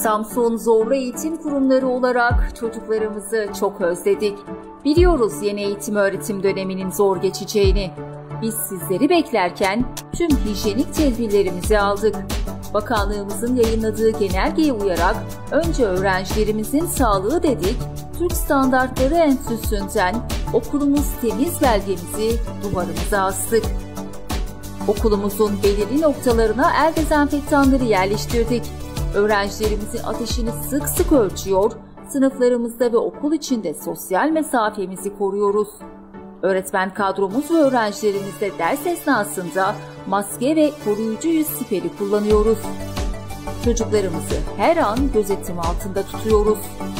Samsun Zorlu Eğitim Kurumları olarak çocuklarımızı çok özledik. Biliyoruz yeni eğitim öğretim döneminin zor geçeceğini. Biz sizleri beklerken tüm hijyenik tedbirlerimizi aldık. Bakanlığımızın yayınladığı genelgeye uyarak önce öğrencilerimizin sağlığı dedik, Türk Standartları Enstitüsü'nden okulumuz temiz belgemizi duvarımıza astık. Okulumuzun belirli noktalarına el dezenfektanları yerleştirdik. Öğrencilerimizin ateşini sık sık ölçüyor, sınıflarımızda ve okul içinde sosyal mesafemizi koruyoruz. Öğretmen kadromuz ve öğrencilerimizde ders esnasında maske ve koruyucu yüz siperi kullanıyoruz. Çocuklarımızı her an gözetim altında tutuyoruz.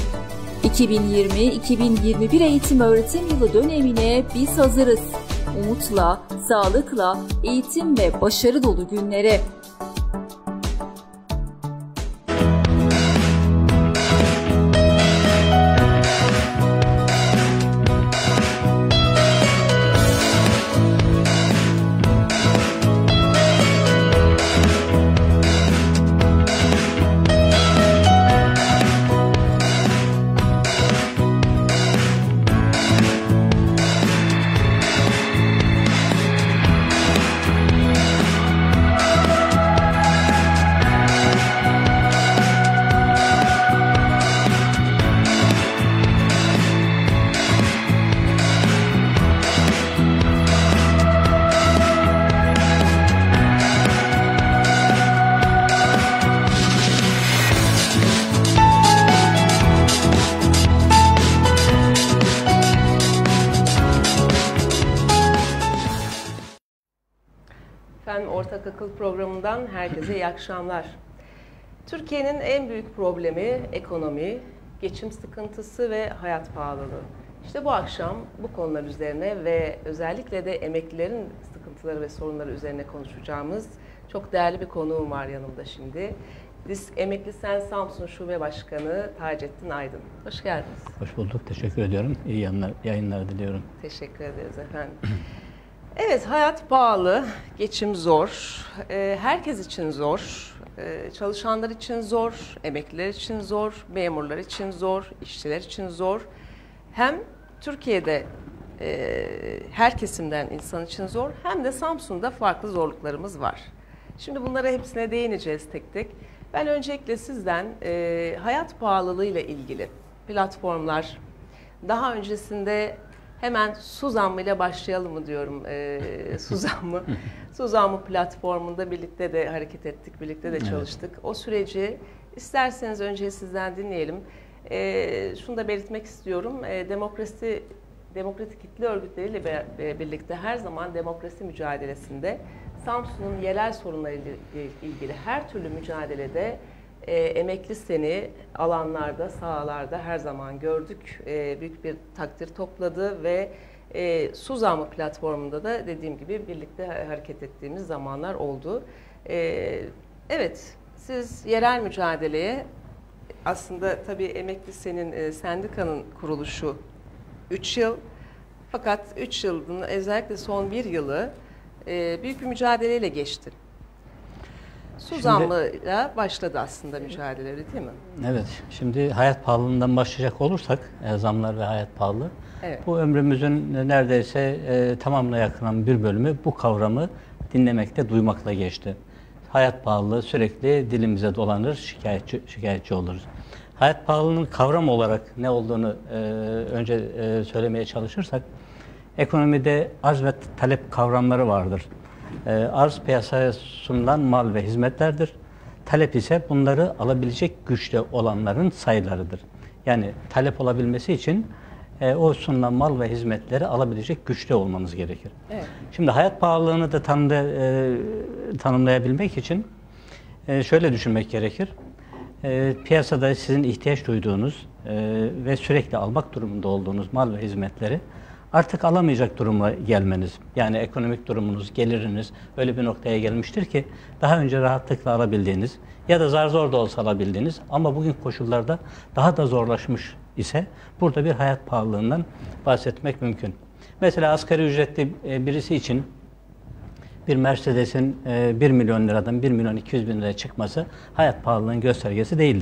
2020-2021 eğitim öğretim yılı dönemine biz hazırız. Umutla, sağlıkla, eğitim ve başarı dolu günlere. Efendim, Ortak Akıl programından herkese iyi akşamlar. Türkiye'nin en büyük problemi ekonomi, geçim sıkıntısı ve hayat pahalılığı. İşte bu akşam bu konular üzerine ve özellikle de emeklilerin sıkıntıları ve sorunları üzerine konuşacağımız çok değerli bir konuğum var yanımda şimdi. Disk Emekli Sen Samsun Şube Başkanı Taceddin Aydın. Hoş geldiniz. Hoş bulduk, teşekkür ediyorum. İyi yayınlar diliyorum. Teşekkür ederiz efendim. Evet, hayat pahalı, geçim zor, herkes için zor, çalışanlar için zor, emekliler için zor, memurlar için zor, işçiler için zor. Hem Türkiye'de her kesimden insan için zor, hem de Samsun'da farklı zorluklarımız var. Şimdi bunlara hepsine değineceğiz tek tek. Ben öncelikle sizden hayat pahalılığıyla ilgili platformlar, daha öncesinde hemen su zammı ile başlayalım mı diyorum, su zammı. Su zammı platformunda birlikte de hareket ettik, birlikte de çalıştık. Evet. O süreci isterseniz önce sizden dinleyelim. Şunu da belirtmek istiyorum, demokratik kitle örgütleriyle birlikte her zaman demokrasi mücadelesinde Samsun'un yerel sorunlarıyla ilgili her türlü mücadelede emekli seni alanlarda, sahalarda her zaman gördük. Büyük bir takdir topladı ve su zammı platformunda da dediğim gibi birlikte hareket ettiğimiz zamanlar oldu. Evet, siz yerel mücadeleye aslında tabii emekli senin sendikanın kuruluşu 3 yıl, fakat 3 yılın özellikle son 1 yılı büyük bir mücadeleyle geçti. Su zammıyla başladı aslında mücadeleleri, değil mi? Evet. Şimdi hayat pahalılığından başlayacak olursak, zamlar ve hayat pahalılığı, evet. Bu ömrümüzün neredeyse tamamına yakın bir bölümü bu kavramı dinlemekte, duymakla geçti. Hayat pahalılığı sürekli dilimize dolanır, şikayetçi oluruz. Hayat pahalılığının kavram olarak ne olduğunu önce söylemeye çalışırsak, ekonomide arz ve talep kavramları vardır. Arz piyasaya sunulan mal ve hizmetlerdir. Talep ise bunları alabilecek güçte olanların sayılarıdır. Yani talep olabilmesi için o sunulan mal ve hizmetleri alabilecek güçte olmamız gerekir. Evet. Şimdi hayat pahalılığını da tanımlayabilmek için şöyle düşünmek gerekir. Piyasada sizin ihtiyaç duyduğunuz ve sürekli almak durumunda olduğunuz mal ve hizmetleri artık alamayacak duruma gelmeniz, yani ekonomik durumunuz, geliriniz öyle bir noktaya gelmiştir ki daha önce rahatlıkla alabildiğiniz ya da zar zor da olsa alabildiğiniz ama bugün koşullarda daha da zorlaşmış ise burada bir hayat pahalılığından bahsetmek mümkün. Mesela asgari ücretli birisi için bir Mercedes'in 1 milyon liradan 1 milyon 200 bin liraya çıkması hayat pahalılığının göstergesi değildir.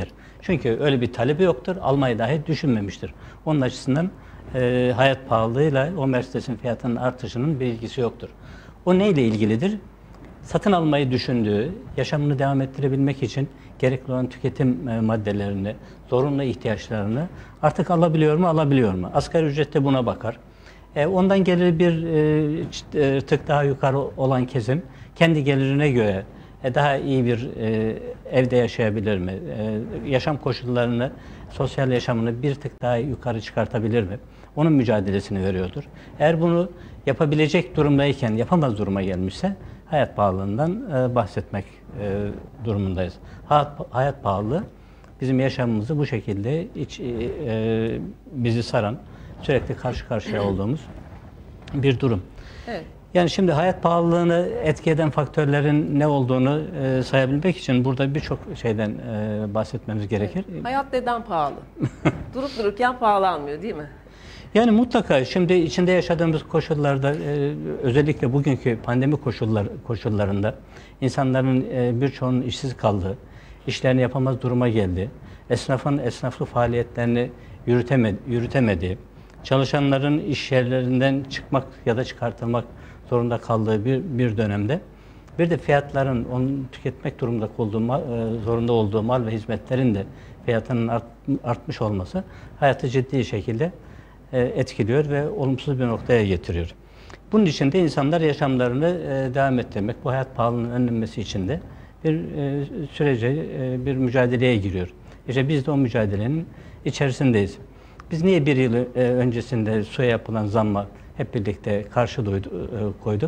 Çünkü öyle bir talebi yoktur. Almayı dahi düşünmemiştir. Onun açısından hayat pahalılığıyla o Mercedes'in fiyatının artışının bir ilgisi yoktur. O neyle ilgilidir? Satın almayı düşündüğü, yaşamını devam ettirebilmek için gerekli olan tüketim maddelerini, zorunlu ihtiyaçlarını artık alabiliyor mu, alabiliyor mu? Asgari ücrette buna bakar. Ondan geliri bir tık daha yukarı olan kesim kendi gelirine göre daha iyi bir evde yaşayabilir mi? Yaşam koşullarını, sosyal yaşamını bir tık daha yukarı çıkartabilir mi? Onun mücadelesini veriyordur. Eğer bunu yapabilecek durumdayken yapamaz duruma gelmişse hayat pahalılığından bahsetmek durumundayız. Hayat pahalılığı bizim yaşamımızı bu şekilde bizi saran, sürekli karşı karşıya olduğumuz bir durum. Evet. Yani şimdi hayat pahalılığını etki eden faktörlerin ne olduğunu sayabilmek için burada birçok şeyden bahsetmemiz gerekir. Evet. Hayat neden pahalı? Durup dururken pahalanmıyor değil mi? Yani mutlaka şimdi içinde yaşadığımız koşullarda özellikle bugünkü pandemi koşullarında insanların birçoğunun işsiz kaldığı, işlerini yapamaz duruma geldi. Esnafın esnaflık faaliyetlerini yürütemediği, çalışanların iş yerlerinden çıkmak ya da çıkartılmak zorunda kaldığı bir dönemde bir de fiyatların onun tüketmek zorunda olduğu mal ve hizmetlerin de fiyatının artmış olması hayatı ciddi şekilde etkiliyor ve olumsuz bir noktaya getiriyor. Bunun için de insanlar yaşamlarını devam ettirmek, bu hayat pahalılığının önlenmesi için de bir sürece, bir mücadeleye giriyor. İşte biz de o mücadelenin içerisindeyiz. Biz niye bir yıl öncesinde suya yapılan zamma hep birlikte karşı koyduk?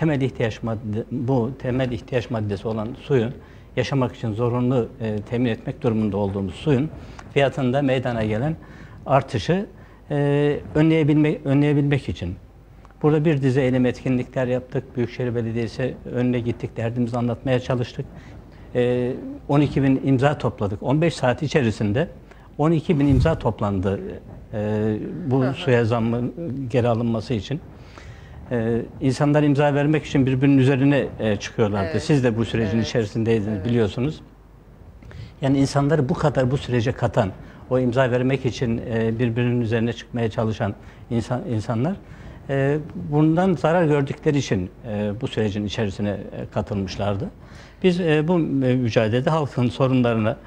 Bu temel ihtiyaç maddesi olan suyun, yaşamak için zorunlu temin etmek durumunda olduğumuz suyun fiyatında meydana gelen artışı önleyebilmek için. Burada bir dizi eylem etkinlikler yaptık. Büyükşehir Belediyesi önüne gittik, derdimizi anlatmaya çalıştık. 12.000 imza topladık. 15 saat içerisinde 12.000 imza toplandı bu suya zammın geri alınması için. İnsanlar imza vermek için birbirinin üzerine çıkıyorlardı. Evet. Siz de bu sürecin içerisindeydiniz, biliyorsunuz. Yani insanları bu kadar bu sürece katan, o imza vermek için birbirinin üzerine çıkmaya çalışan insanlar bundan zarar gördükleri için bu sürecin içerisine katılmışlardı. Biz bu mücadelede halkın sorunlarına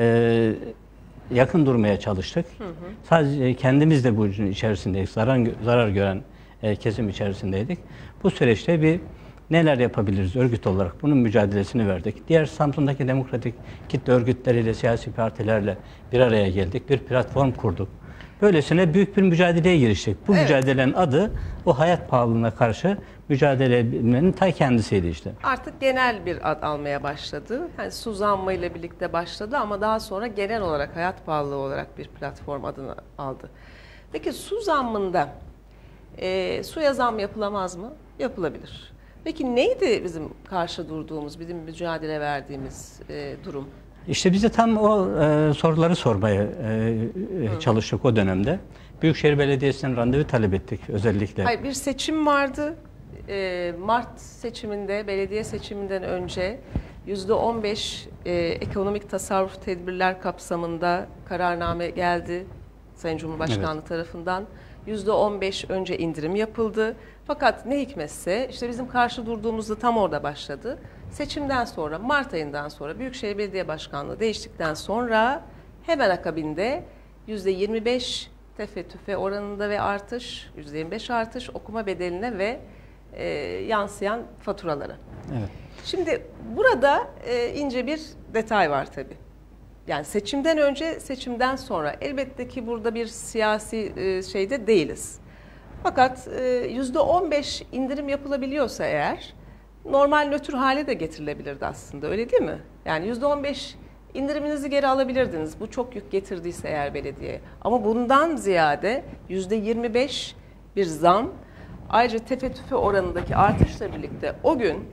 yakın durmaya çalıştık. Sadece kendimiz de bu işin içerisindeyiz. Zarar gören kesim içerisindeydik. Bu süreçte neler yapabiliriz örgüt olarak bunun mücadelesini verdik. Diğer Samsun'daki demokratik kitle örgütleriyle, siyasi partilerle bir araya geldik. Bir platform kurduk. Böylesine büyük bir mücadeleye giriştik. Bu mücadelenin adı o hayat pahalılığına karşı mücadele etmenin ta kendisiydi işte. Artık genel bir ad almaya başladı. Yani su zammı ile birlikte başladı ama daha sonra genel olarak hayat pahalılığı olarak bir platform adını aldı. Peki su zammında suya zam yapılamaz mı? Yapılabilir. Peki neydi bizim karşı durduğumuz, bizim mücadele verdiğimiz durum? İşte biz de tam o soruları sormaya çalıştık o dönemde. Büyükşehir Belediyesi'nden randevu talep ettik özellikle. Hayır, bir seçim vardı. Mart seçiminde, belediye seçiminden önce %15 ekonomik tasarruf tedbirler kapsamında kararname geldi Sayın Cumhurbaşkanlığı tarafından. %15 önce indirim yapıldı. Fakat ne hikmetse işte bizim karşı durduğumuzda tam orada başladı. Seçimden sonra, Mart ayından sonra Büyükşehir Belediye Başkanlığı değiştikten sonra hemen akabinde %25 tefe oranında ve artış, %25 artış okuma bedeline ve yansıyan faturalara. Evet. Şimdi burada ince bir detay var tabii. Yani seçimden önce, seçimden sonra elbette ki burada bir siyasi şeyde değiliz. Fakat %15 indirim yapılabiliyorsa eğer normal nötr hale de getirilebilirdi aslında, öyle değil mi? Yani %15 indiriminizi geri alabilirdiniz. Bu çok yük getirdiyse eğer belediye. Ama bundan ziyade %25 bir zam, ayrıca tefe tüfe oranındaki artışla birlikte o gün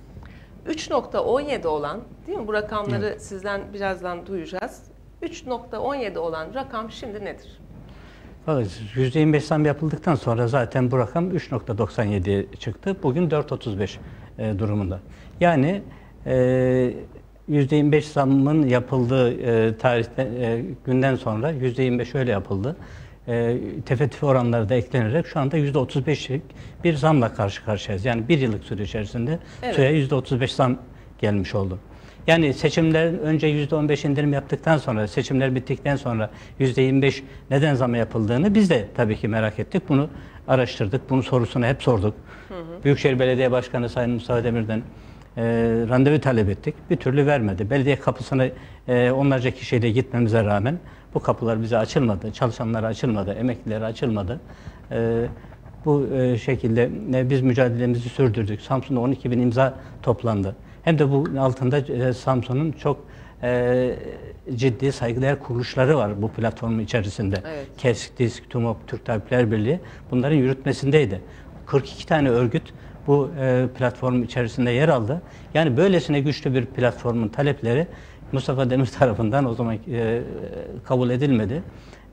3.17 olan, değil mi? Bu rakamları sizden birazdan duyacağız. 3.17 olan rakam şimdi nedir? %25 zam yapıldıktan sonra zaten bu rakam 3.97 çıktı. Bugün 4.35 durumunda. Yani %25 zammın yapıldığı günden sonra %25 öyle yapıldı. Tefe oranları da eklenerek şu anda %35'lik bir zamla karşı karşıyayız. Yani bir yıllık süre içerisinde suya %35 zam gelmiş oldu. Yani seçimler önce %15 indirim yaptıktan sonra, seçimler bittikten sonra %25 neden zam yapıldığını biz de tabii ki merak ettik. Bunu araştırdık, bunun sorusunu hep sorduk. Büyükşehir Belediye Başkanı Sayın Mustafa Demir'den randevu talep ettik. Bir türlü vermedi. Belediye kapısına onlarca kişiyle gitmemize rağmen bu kapılar bize açılmadı. Çalışanlara açılmadı, emeklilere açılmadı. Bu şekilde biz mücadelemizi sürdürdük. Samsun'da 12.000 imza toplandı. Hem de bu altında Samsun'un çok ciddi saygıdeğer kuruluşları var bu platformun içerisinde. Evet. KESK, DİSK, TUMOP, Türk Tabipler Birliği bunların yürütmesindeydi. 42 tane örgüt bu platformun içerisinde yer aldı. Yani böylesine güçlü bir platformun talepleri Mustafa Demir tarafından o zaman kabul edilmedi.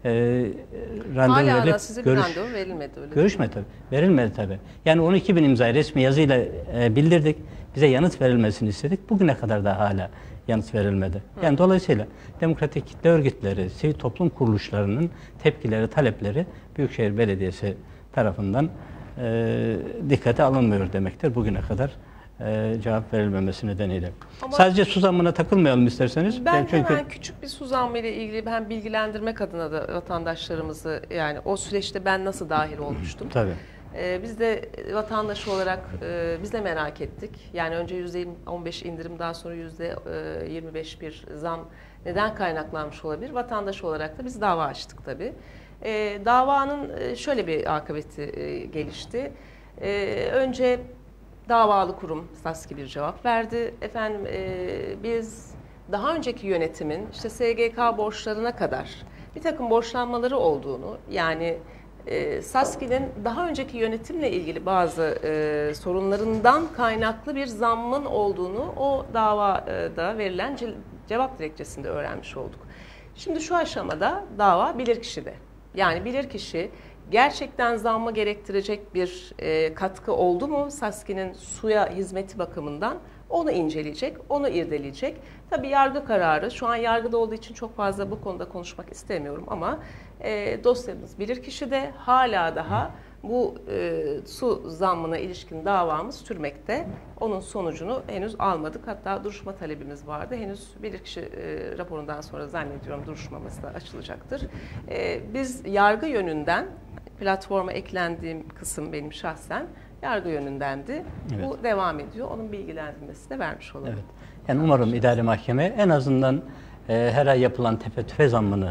Hala da size bir randevu verilmedi öyle. Görüşmedi tabii. Verilmedi tabii. Yani 12.000 imzayı resmi yazıyla bildirdik. Bize yanıt verilmesini istedik. Bugüne kadar da hala yanıt verilmedi. Yani dolayısıyla demokratik kitle örgütleri, sivil toplum kuruluşlarının tepkileri, talepleri Büyükşehir Belediyesi tarafından dikkate alınmıyor demektir bugüne kadar cevap verilmemesi nedeniyle. Ama sadece su zammına takılmayalım isterseniz. Ben hemen küçük bir su zammı ile ilgili hem bilgilendirmek adına da vatandaşlarımızı, yani o süreçte ben nasıl dahil olmuştum. Tabii. Biz de vatandaş olarak biz de merak ettik. Yani önce %15 indirim, daha sonra %25 bir zam neden kaynaklanmış olabilir? Vatandaş olarak da biz dava açtık tabii. Davanın şöyle bir akıbeti gelişti. Önce davalı kurum SASK bir cevap verdi. Efendim biz daha önceki yönetimin işte SGK borçlarına kadar bir takım borçlanmaları olduğunu, yani SASKİ'nin daha önceki yönetimle ilgili bazı sorunlarından kaynaklı bir zammın olduğunu o davada verilen cevap dilekçesinde öğrenmiş olduk. Şimdi şu aşamada dava bilirkişide. Yani bilirkişi gerçekten zammı gerektirecek bir katkı oldu mu SASKİ'nin suya hizmeti bakımından, onu inceleyecek, onu irdeleyecek. Tabii yargı kararı, şu an yargıda olduğu için çok fazla bu konuda konuşmak istemiyorum ama dosyamız bilirkişide, hala daha bu su zammına ilişkin davamız sürmekte. Onun sonucunu henüz almadık. Hatta duruşma talebimiz vardı. Henüz bilirkişi raporundan sonra zannediyorum duruşmamız da açılacaktır. Biz yargı yönünden, platforma eklendiğim kısım benim şahsen yargı yönündendi. Evet. Bu devam ediyor. Onun bilgilendirmesini de vermiş olalım. Evet. Yani umarım idari mahkeme en azından her ay yapılan tefe zammını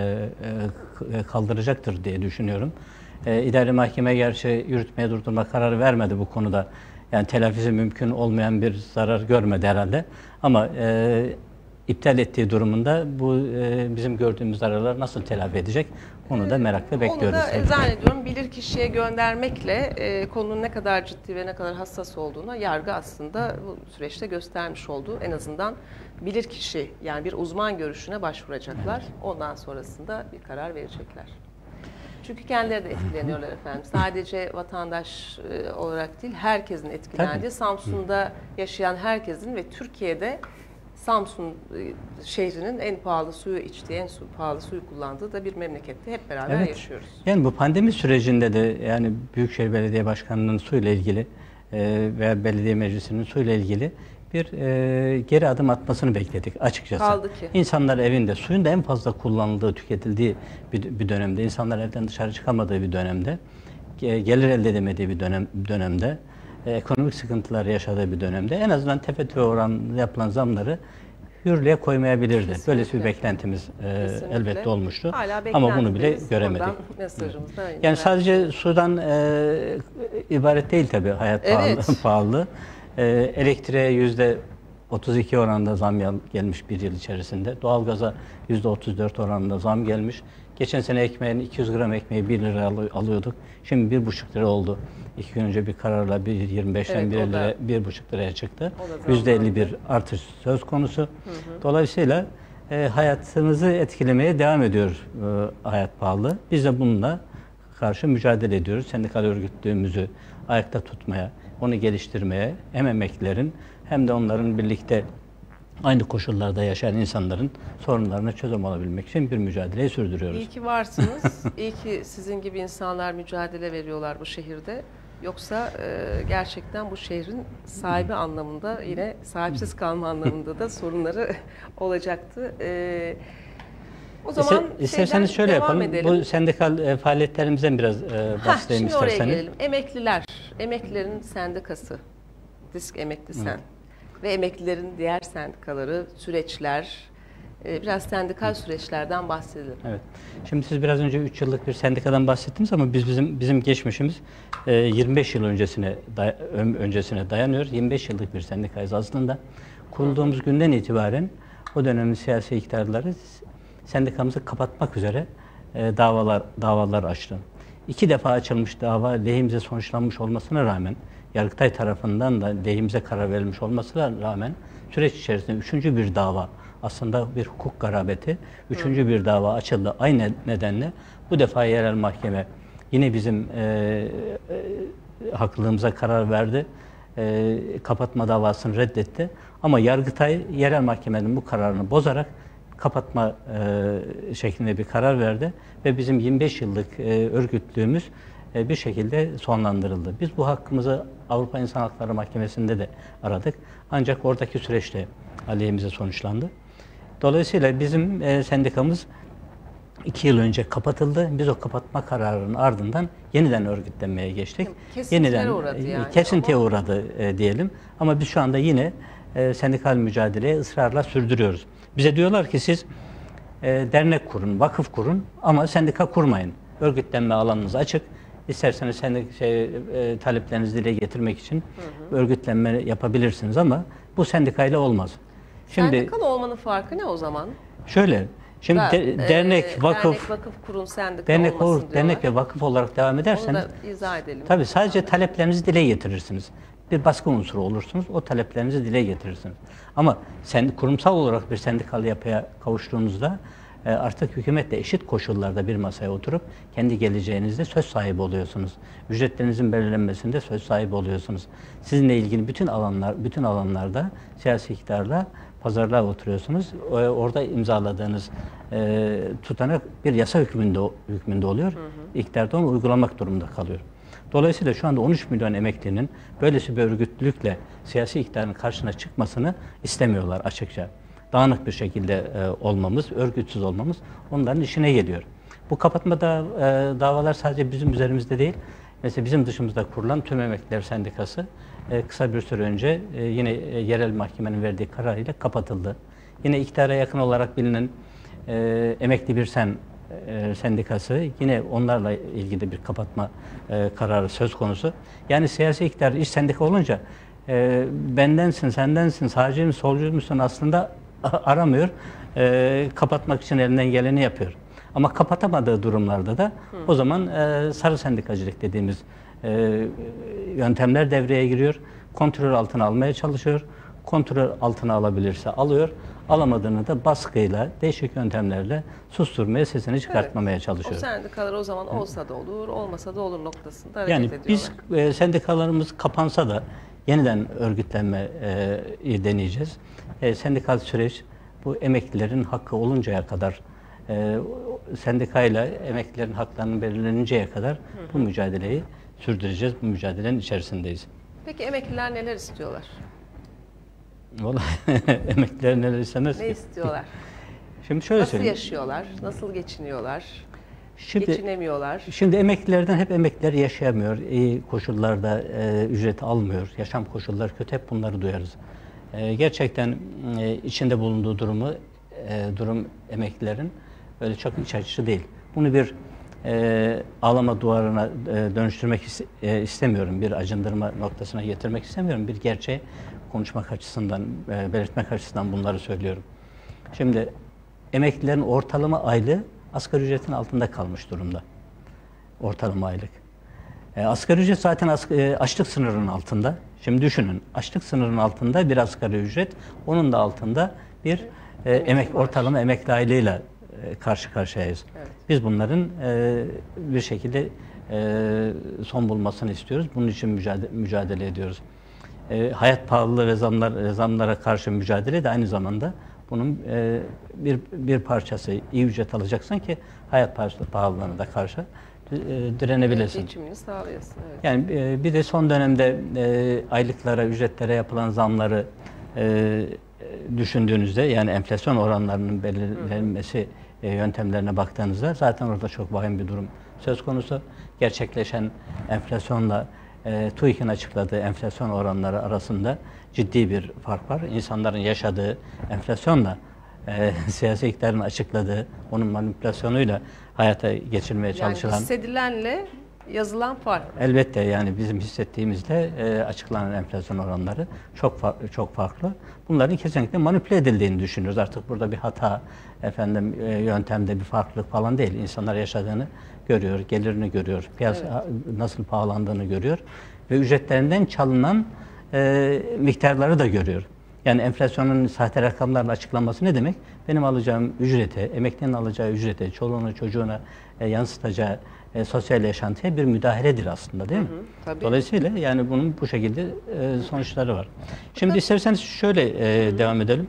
kaldıracaktır diye düşünüyorum. İdari mahkeme gerçi yürütmeye durdurma kararı vermedi bu konuda. Yani telafisi mümkün olmayan bir zarar görmedi herhalde. Ama iptal ettiği durumunda bu bizim gördüğümüz zararları nasıl telafi edecek? Onu da merakla bekliyoruz. Onu da zannediyorum bilirkişiye göndermekle konunun ne kadar ciddi ve ne kadar hassas olduğuna yargı aslında bu süreçte göstermiş oldu. En azından bilirkişi, yani bir uzman görüşüne başvuracaklar. Ondan sonrasında bir karar verecekler. Çünkü kendileri de etkileniyorlar efendim. Sadece vatandaş olarak değil, herkesin etkilendiği, tabii, Samsun'da yaşayan herkesin ve Türkiye'de Samsun şehrinin en pahalı suyu içtiği, en pahalı suyu kullandığı da bir memlekette hep beraber yaşıyoruz. Yani bu pandemi sürecinde de yani Büyükşehir Belediye Başkanı'nın suyla ilgili veya belediye meclisinin suyla ilgili bir geri adım atmasını bekledik açıkçası. Kaldı ki. İnsanlar evinde, suyun da en fazla kullanıldığı, tüketildiği bir dönemde, insanlar evden dışarı çıkamadığı bir dönemde, gelir elde edemediği bir dönemde, ekonomik sıkıntılar yaşadığı bir dönemde en azından tefe oranı yapılan zamları yürürlüğe koymayabilirdi. Kesinlikle. Böylesi bir beklentimiz elbette olmuştu. Ama bunu bile göremedik. Yani sadece sudan ibaret değil tabii hayat, evet, pahalı. Elektriğe %32 oranında zam gelmiş bir yıl içerisinde. Doğalgaza %34 oranında zam gelmiş. Geçen sene ekmeğin 200 gram ekmeği 1 lira alıyorduk. Şimdi 1,5 lira oldu. 2 gün önce bir kararla 1,25'ten evet, 1,5 liraya çıktı. %50 bir artış söz konusu. Hı hı. Dolayısıyla hayatımızı etkilemeye devam ediyor hayat pahalı. Biz de bununla karşı mücadele ediyoruz. Sendikal örgütlüğümüzü ayakta tutmaya, onu geliştirmeye hem emeklilerin hem de onların birlikte aynı koşullarda yaşayan insanların sorunlarına çözüm olabilmek için bir mücadeleyi sürdürüyoruz. İyi ki varsınız. İyi ki sizin gibi insanlar mücadele veriyorlar bu şehirde. Yoksa gerçekten bu şehrin sahibi anlamında, yine sahipsiz kalma anlamında da sorunları olacaktı. O zaman isterseniz şöyle yapalım. edelim. Bu sendikal faaliyetlerimizden biraz bahsedeyim şimdi oraya isterseniz. gelelim. Emekliler, emeklilerin sendikası, Disk Emekli Sen ve emeklilerin diğer sendikaları, süreçler, biraz sendikal süreçlerden bahsedelim. Evet. Şimdi siz biraz önce 3 yıllık bir sendikadan bahsettiniz ama bizim geçmişimiz 25 yıl öncesine dayanıyor. 25 yıllık bir sendikayız aslında. Kurulduğumuz günden itibaren o dönemin siyasi iktidarları sendikamızı kapatmak üzere davalar açtı. 2 defa açılmış dava lehimize sonuçlanmış olmasına rağmen, Yargıtay tarafından da lehimize karar verilmiş olmasına rağmen süreç içerisinde 3. bir dava, aslında bir hukuk garabeti, 3. bir dava açıldı. Aynı nedenle bu defa yerel mahkeme yine bizim haklılığımıza karar verdi. Kapatma davasını reddetti. Ama Yargıtay yerel mahkemenin bu kararını bozarak kapatma şeklinde bir karar verdi ve bizim 25 yıllık örgütlüğümüz bir şekilde sonlandırıldı. Biz bu hakkımızı Avrupa İnsan Hakları Mahkemesi'nde de aradık. Ancak oradaki süreçte aleyhimize sonuçlandı. Dolayısıyla bizim sendikamız 2 yıl önce kapatıldı. Biz o kapatma kararının ardından yeniden örgütlenmeye geçtik. Kesintiye uğradı yani. Kesintiye uğradı diyelim. Ama biz şu anda yine sendikal mücadeleye ısrarla sürdürüyoruz. Bize diyorlar ki siz dernek kurun, vakıf kurun ama sendika kurmayın. Örgütlenme alanınız açık. İsterseniz taleplerinizi dile getirmek için örgütlenme yapabilirsiniz ama bu sendikayla olmaz. Sendikal olmanın farkı ne o zaman? Şöyle, şimdi dernek, vakıf kurun, sendika olmasın diyorlar. Dernek ve vakıf olarak devam ederseniz, onu da izah edelim. Tabii sadece taleplerinizi dile getirirsiniz. Bir baskı unsuru olursunuz, o taleplerinizi dile getirirsiniz. Ama kurumsal olarak bir sendikal yapıya kavuştuğunuzda artık hükümetle eşit koşullarda bir masaya oturup kendi geleceğinizde söz sahibi oluyorsunuz. Ücretlerinizin belirlenmesinde söz sahibi oluyorsunuz. Sizinle ilgili bütün alanlarda siyasi iktidarla pazarlığa oturuyorsunuz. Orada imzaladığınız tutanak bir yasa hükmünde oluyor. İktidar da onu uygulamak durumunda kalıyor. Dolayısıyla şu anda 13 milyon emeklinin böylesi bir örgütlülükle siyasi iktidarın karşısına çıkmasını istemiyorlar açıkça. Dağınık bir şekilde olmamız, örgütsüz olmamız onların işine geliyor. Bu kapatma davalar sadece bizim üzerimizde değil. Mesela bizim dışımızda kurulan Tüm Emekliler Sendikası kısa bir süre önce yine yerel mahkemenin verdiği kararıyla kapatıldı. Yine iktidara yakın olarak bilinen Emekli Bir Sen sendikası yine onlarla ilgili bir kapatma kararı söz konusu. Yani siyasi iktidar iş sendika olunca bendensin, sendensin, sağcı mı, solcu musun aslında aramıyor. Kapatmak için elinden geleni yapıyor. Ama kapatamadığı durumlarda da o zaman sarı sendikacılık dediğimiz yöntemler devreye giriyor. Kontrol altına almaya çalışıyor. Kontrol altına alabilirse alıyor. Alamadığını da baskıyla, değişik yöntemlerle susturmaya, sesini çıkartmaya çalışıyor. O sendikalar o zaman olsa da olur, olmasa da olur noktasında hareket ediyorlar. Biz sendikalarımız kapansa da yeniden örgütlenmeyi deneyeceğiz. Sendikal süreç bu emeklilerin hakkı oluncaya kadar, sendikayla emeklilerin haklarının belirleninceye kadar bu mücadeleyi sürdüreceğiz. Bu mücadelenin içerisindeyiz. Peki emekliler neler istiyorlar? Vallahi emekliler neler istemez Ne istiyorlar? Şimdi şöyle nasıl söyleyeyim. yaşıyorlar? Nasıl geçiniyorlar? Geçinemiyorlar. Şimdi emeklilerden hep emekliler yaşayamıyor. İyi koşullarda ücret almıyor. Yaşam koşulları kötü. Hep bunları duyarız. Gerçekten içinde bulunduğu durum emeklilerin öyle çok iç açıcı değil. Bunu bir ağlama duvarına dönüştürmek istemiyorum. Bir acındırma noktasına getirmek istemiyorum. Bir gerçeği konuşmak açısından, belirtmek açısından bunları söylüyorum. Şimdi emeklilerin ortalama aylığı asgari ücretin altında kalmış durumda. Ortalama aylık. Asgari ücret zaten açlık sınırının altında. Şimdi düşünün, açlık sınırının altında bir asgari ücret, onun da altında bir ortalama emekli aylığıyla karşı karşıyayız. Evet. Biz bunların bir şekilde son bulmasını istiyoruz. Bunun için mücadele ediyoruz. hayat pahalılığı ve zamlara karşı mücadele de aynı zamanda bunun bir parçası. İyi ücret alacaksın ki hayat pahalılığına da karşı direnebilesin. Geçimini sağlayasın. Evet. Yani bir de son dönemde aylıklara, ücretlere yapılan zamları düşündüğünüzde, yani enflasyon oranlarının belirlenmesi yöntemlerine baktığınızda zaten orada çok vahim bir durum söz konusu. Gerçekleşen enflasyonla TÜİK'in açıkladığı enflasyon oranları arasında ciddi bir fark var. İnsanların yaşadığı enflasyonla siyasi iktidarın açıkladığı, onun manipülasyonuyla hayata geçirmeye çalışılan... Yani hissedilenle yazılan fark. Elbette, yani bizim hissettiğimizle açıklanan enflasyon oranları çok farklı. Bunların kesinlikle manipüle edildiğini düşünüyoruz. Artık burada bir hata, yöntemde bir farklılık falan değil. İnsanlar yaşadığını görüyor, gelirini görüyor, piyasa nasıl pahalandığını görüyor ve ücretlerinden çalınan miktarları da görüyor. Yani enflasyonun sahte rakamlarla açıklanması ne demek? Benim alacağım ücrete, emeklinin alacağı ücrete, çoluğuna çocuğuna yansıtacağı sosyal yaşantıya bir müdahaledir aslında, değil mi? Tabii. Dolayısıyla yani bunun bu şekilde sonuçları var. Şimdi isterseniz şöyle devam edelim.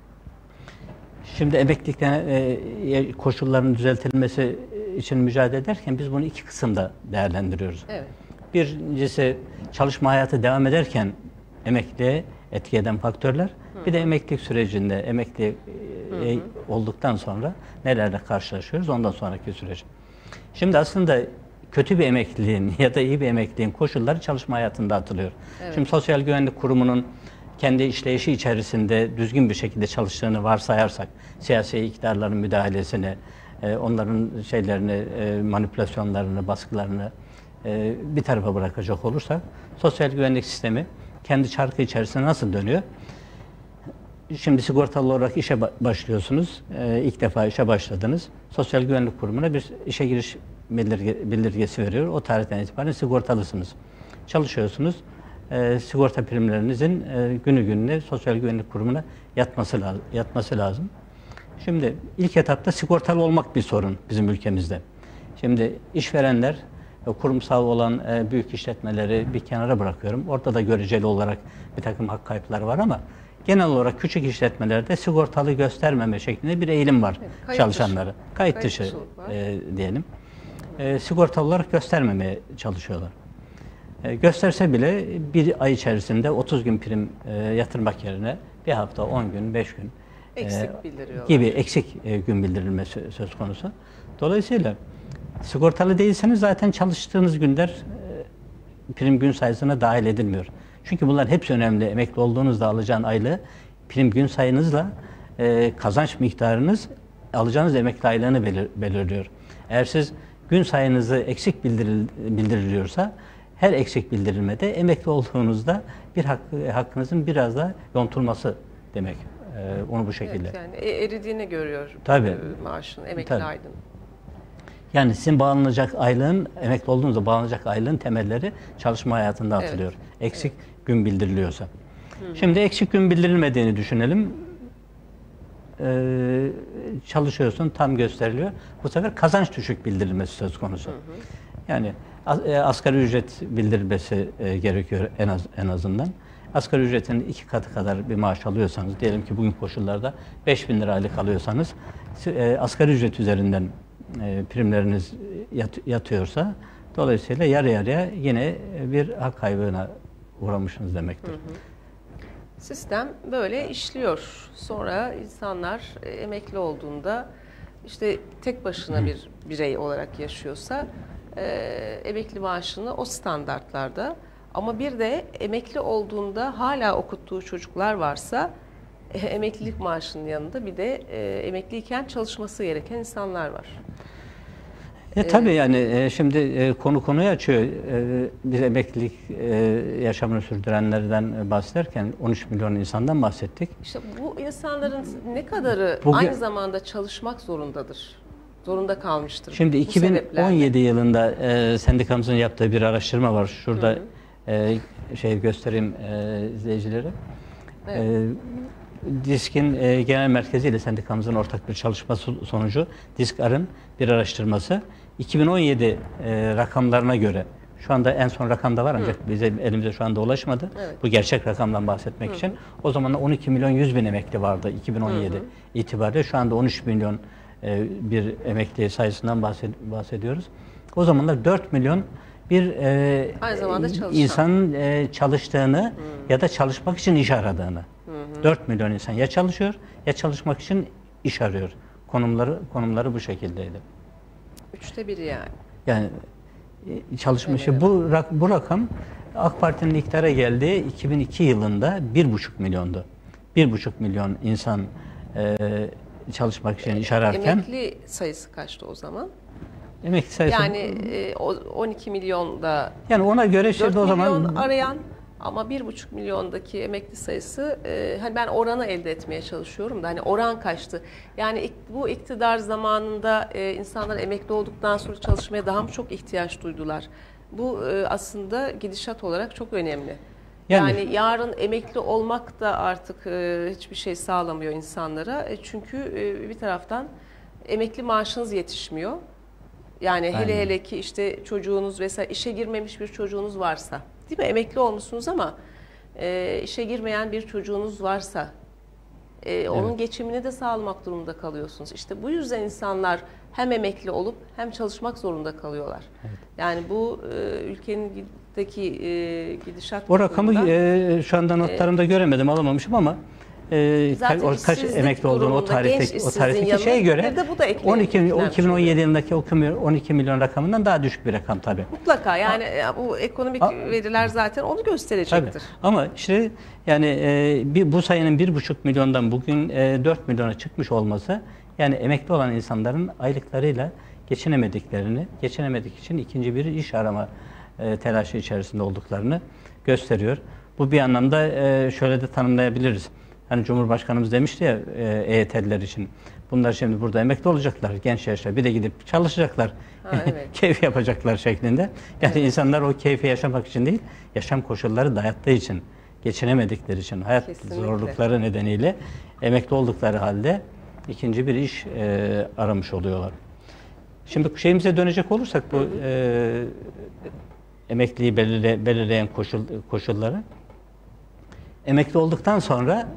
Şimdi emeklilikten koşulların düzeltilmesi için mücadele ederken biz bunu iki kısımda değerlendiriyoruz. Evet. Birincisi, çalışma hayatı devam ederken emekliye etki eden faktörler. Bir de emeklilik sürecinde, emekli olduktan sonra nelerle karşılaşıyoruz, ondan sonraki süreç. Şimdi aslında kötü bir emekliliğin ya da iyi bir emekliliğin koşulları çalışma hayatında atılıyor. Evet. Şimdi Sosyal Güvenlik Kurumu'nun kendi işleyişi içerisinde düzgün bir şekilde çalıştığını varsayarsak, siyasi iktidarların müdahalesini, onların manipülasyonlarını, baskılarını bir tarafa bırakacak olursak, sosyal güvenlik sistemi kendi çarkı içerisinde nasıl dönüyor? Şimdi sigortalı olarak işe başlıyorsunuz. İlk defa işe başladınız. Sosyal Güvenlik Kurumu'na bir işe giriş bildirgesi veriyor. O tarihten itibaren sigortalısınız. Çalışıyorsunuz. Sigorta primlerinizin günü gününe Sosyal Güvenlik Kurumu'na yatması lazım. Şimdi ilk etapta sigortalı olmak bir sorun bizim ülkemizde. Şimdi işverenler, kurumsal olan büyük işletmeleri bir kenara bırakıyorum. Orada da göreceli olarak bir takım hak kayıpları var ama genel olarak küçük işletmelerde sigortalı göstermeme şeklinde bir eğilim var, evet, çalışanları. Kayıt dışı diyelim. Sigortalı olarak göstermemeye çalışıyorlar. Gösterse bile bir ay içerisinde 30 gün prim yatırmak yerine bir hafta, 10 gün, 5 gün gibi eksik gün bildirilmesi söz konusu. Dolayısıyla sigortalı değilseniz zaten çalıştığınız günler prim gün sayısına dahil edilmiyor. Çünkü bunların hepsi önemli. Emekli olduğunuzda alacağın aylığı prim gün sayınızla kazanç miktarınız alacağınız emekli aylığını belirliyor. Eğer siz gün sayınızı eksik bildiriliyorsa her eksik bildirilmede emekli olduğunuzda bir hakkınızın biraz da yontulması demek. Onu bu şekilde. Evet, yani eridiğini görüyor. Tabii. Maaşın, emekli aylığın. Yani sizin bağlanacak aylığın, emekli olduğunuzda bağlanacak aylığın temelleri çalışma hayatında atılıyor. Evet. Eksik gün bildiriliyorsa. Şimdi eksik gün bildirilmediğini düşünelim. Çalışıyorsun, tam gösteriliyor. Bu sefer kazanç düşük bildirilmesi söz konusu. Yani asgari ücret bildirilmesi gerekiyor en azından. Asgari ücretin 2 katı kadar bir maaş alıyorsanız, diyelim ki bugün koşullarda 5.000 lira aylık alıyorsanız, asgari ücret üzerinden primleriniz yatıyorsa, dolayısıyla yarı yarıya yine bir hak kaybına uğramışsınız demektir. Sistem böyle işliyor. Sonra insanlar emekli olduğunda işte tek başına bir birey olarak yaşıyorsa emekli maaşını o standartlarda, ama bir de emekli olduğunda hala okuttuğu çocuklar varsa emeklilik maaşının yanında bir de emekliyken çalışması gereken insanlar var. Tabii yani şimdi konu konuyu açıyor. Bir emeklilik yaşamını sürdürenlerden bahsederken 13 milyon insandan bahsettik. İşte bu insanların ne kadarı aynı zamanda çalışmak zorunda kalmıştır. Şimdi 2017 yılında sendikamızın yaptığı bir araştırma var. Şurada göstereyim izleyicilere. Evet. DİSK'in genel merkezi ile sendikamızın ortak bir çalışması sonucu DİSK-AR'ın bir araştırması 2017 rakamlarına göre Şu anda en son rakam da var ancak bizim elimize şu anda ulaşmadı. Evet. Bu gerçek rakamdan bahsetmek için. O zaman da 12 milyon 100 bin emekli vardı 2017 itibariyle. Şu anda 13 milyon bir emekli sayısından bahsediyoruz. O zamanlar 4 milyon bir insanın çalıştığını ya da çalışmak için iş aradığını. 4 milyon insan ya çalışıyor ya çalışmak için iş arıyor. Konumları bu şekildeydi. 3'te 1 yani. Yani çalışmış. Evet. Bu rakam AK Parti'nin iktidara geldiği 2002 yılında 1,5 milyondu. 1,5 milyon insan çalışmak için iş ararken. Emekli sayısı kaçtı o zaman? Emekli sayısı. Yani 12 milyonda. Yani ona göre işte o zaman. 4 milyon arayan ama 1,5 milyondaki emekli sayısı, hani ben oranı elde etmeye çalışıyorum da hani oran kaçtı? Yani bu iktidar zamanında insanlar emekli olduktan sonra çalışmaya daha mı çok ihtiyaç duydular? Bu aslında gidişat olarak çok önemli. Yani yarın emekli olmak da artık hiçbir şey sağlamıyor insanlara. Çünkü bir taraftan emekli maaşınız yetişmiyor. Yani hele ki işte çocuğunuz vesaire işe girmemiş bir çocuğunuz varsa, değil mi? Emekli olmuşsunuz ama işe girmeyen bir çocuğunuz varsa onun geçimini de sağlamak durumunda kalıyorsunuz. İşte bu yüzden insanlar hem emekli olup hem çalışmak zorunda kalıyorlar. Evet. Yani bu ülkedeki gidişat. O rakamı şu anda notlarımda göremedim, alamamışım ama kaç emekli olduğunu o tarihteki şeye göre 2017 yılındaki 12 milyon rakamından daha düşük bir rakam tabii. Mutlaka yani bu ekonomik veriler zaten onu gösterecektir. Tabii. Ama işte yani bu sayının 1,5 milyondan bugün 4 milyona çıkmış olması, yani emekli olan insanların aylıklarıyla geçinemedik için ikinci bir iş arama telaşı içerisinde olduklarını gösteriyor. Bu bir anlamda şöyle de tanımlayabiliriz. Hani Cumhurbaşkanımız demişti ya EYT'liler için. Bunlar şimdi burada emekli olacaklar genç yaşta, bir de gidip çalışacaklar. Evet. Keyif yapacaklar şeklinde. Yani insanlar o keyfi yaşamak için değil, yaşam koşulları dayattığı için, geçinemedikleri için, hayat zorlukları nedeniyle emekli oldukları halde ikinci bir iş aramış oluyorlar. Şimdi şeyimize dönecek olursak bu emekliyi belirleyen koşulları, emekli olduktan sonra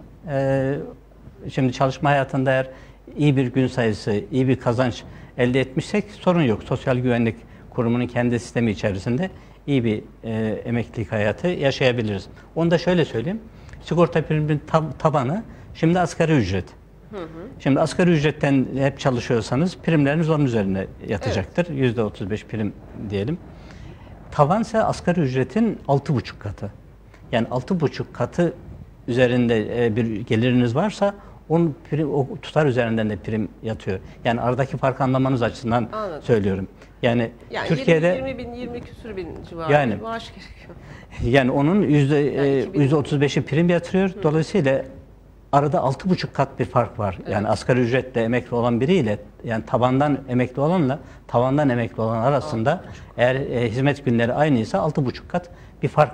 şimdi çalışma hayatında eğer iyi bir gün sayısı, iyi bir kazanç elde etmişsek sorun yok. Sosyal Güvenlik Kurumu'nun kendi sistemi içerisinde iyi bir emeklilik hayatı yaşayabiliriz. Onu da şöyle söyleyeyim. Sigorta priminin tabanı şimdi asgari ücret. Şimdi asgari ücretten hep çalışıyorsanız primleriniz onun üzerine yatacaktır. Evet. %35 prim diyelim. Tavansa asgari ücretin 6,5 katı. Yani 6,5 katı üzerinde bir geliriniz varsa o tutar üzerinden de prim yatıyor. Yani aradaki farkı anlamanız açısından söylüyorum. Yani Türkiye'de 20 küsur bin civarı maaş gerekiyor. Yani onun %35'i prim yatırıyor. Dolayısıyla arada 6,5 kat bir fark var. Evet. Yani asgari ücretle emekli olan biriyle, yani tabandan emekli olanla tavandan emekli olan arasında eğer hizmet günleri aynıysa 6,5 kat bir fark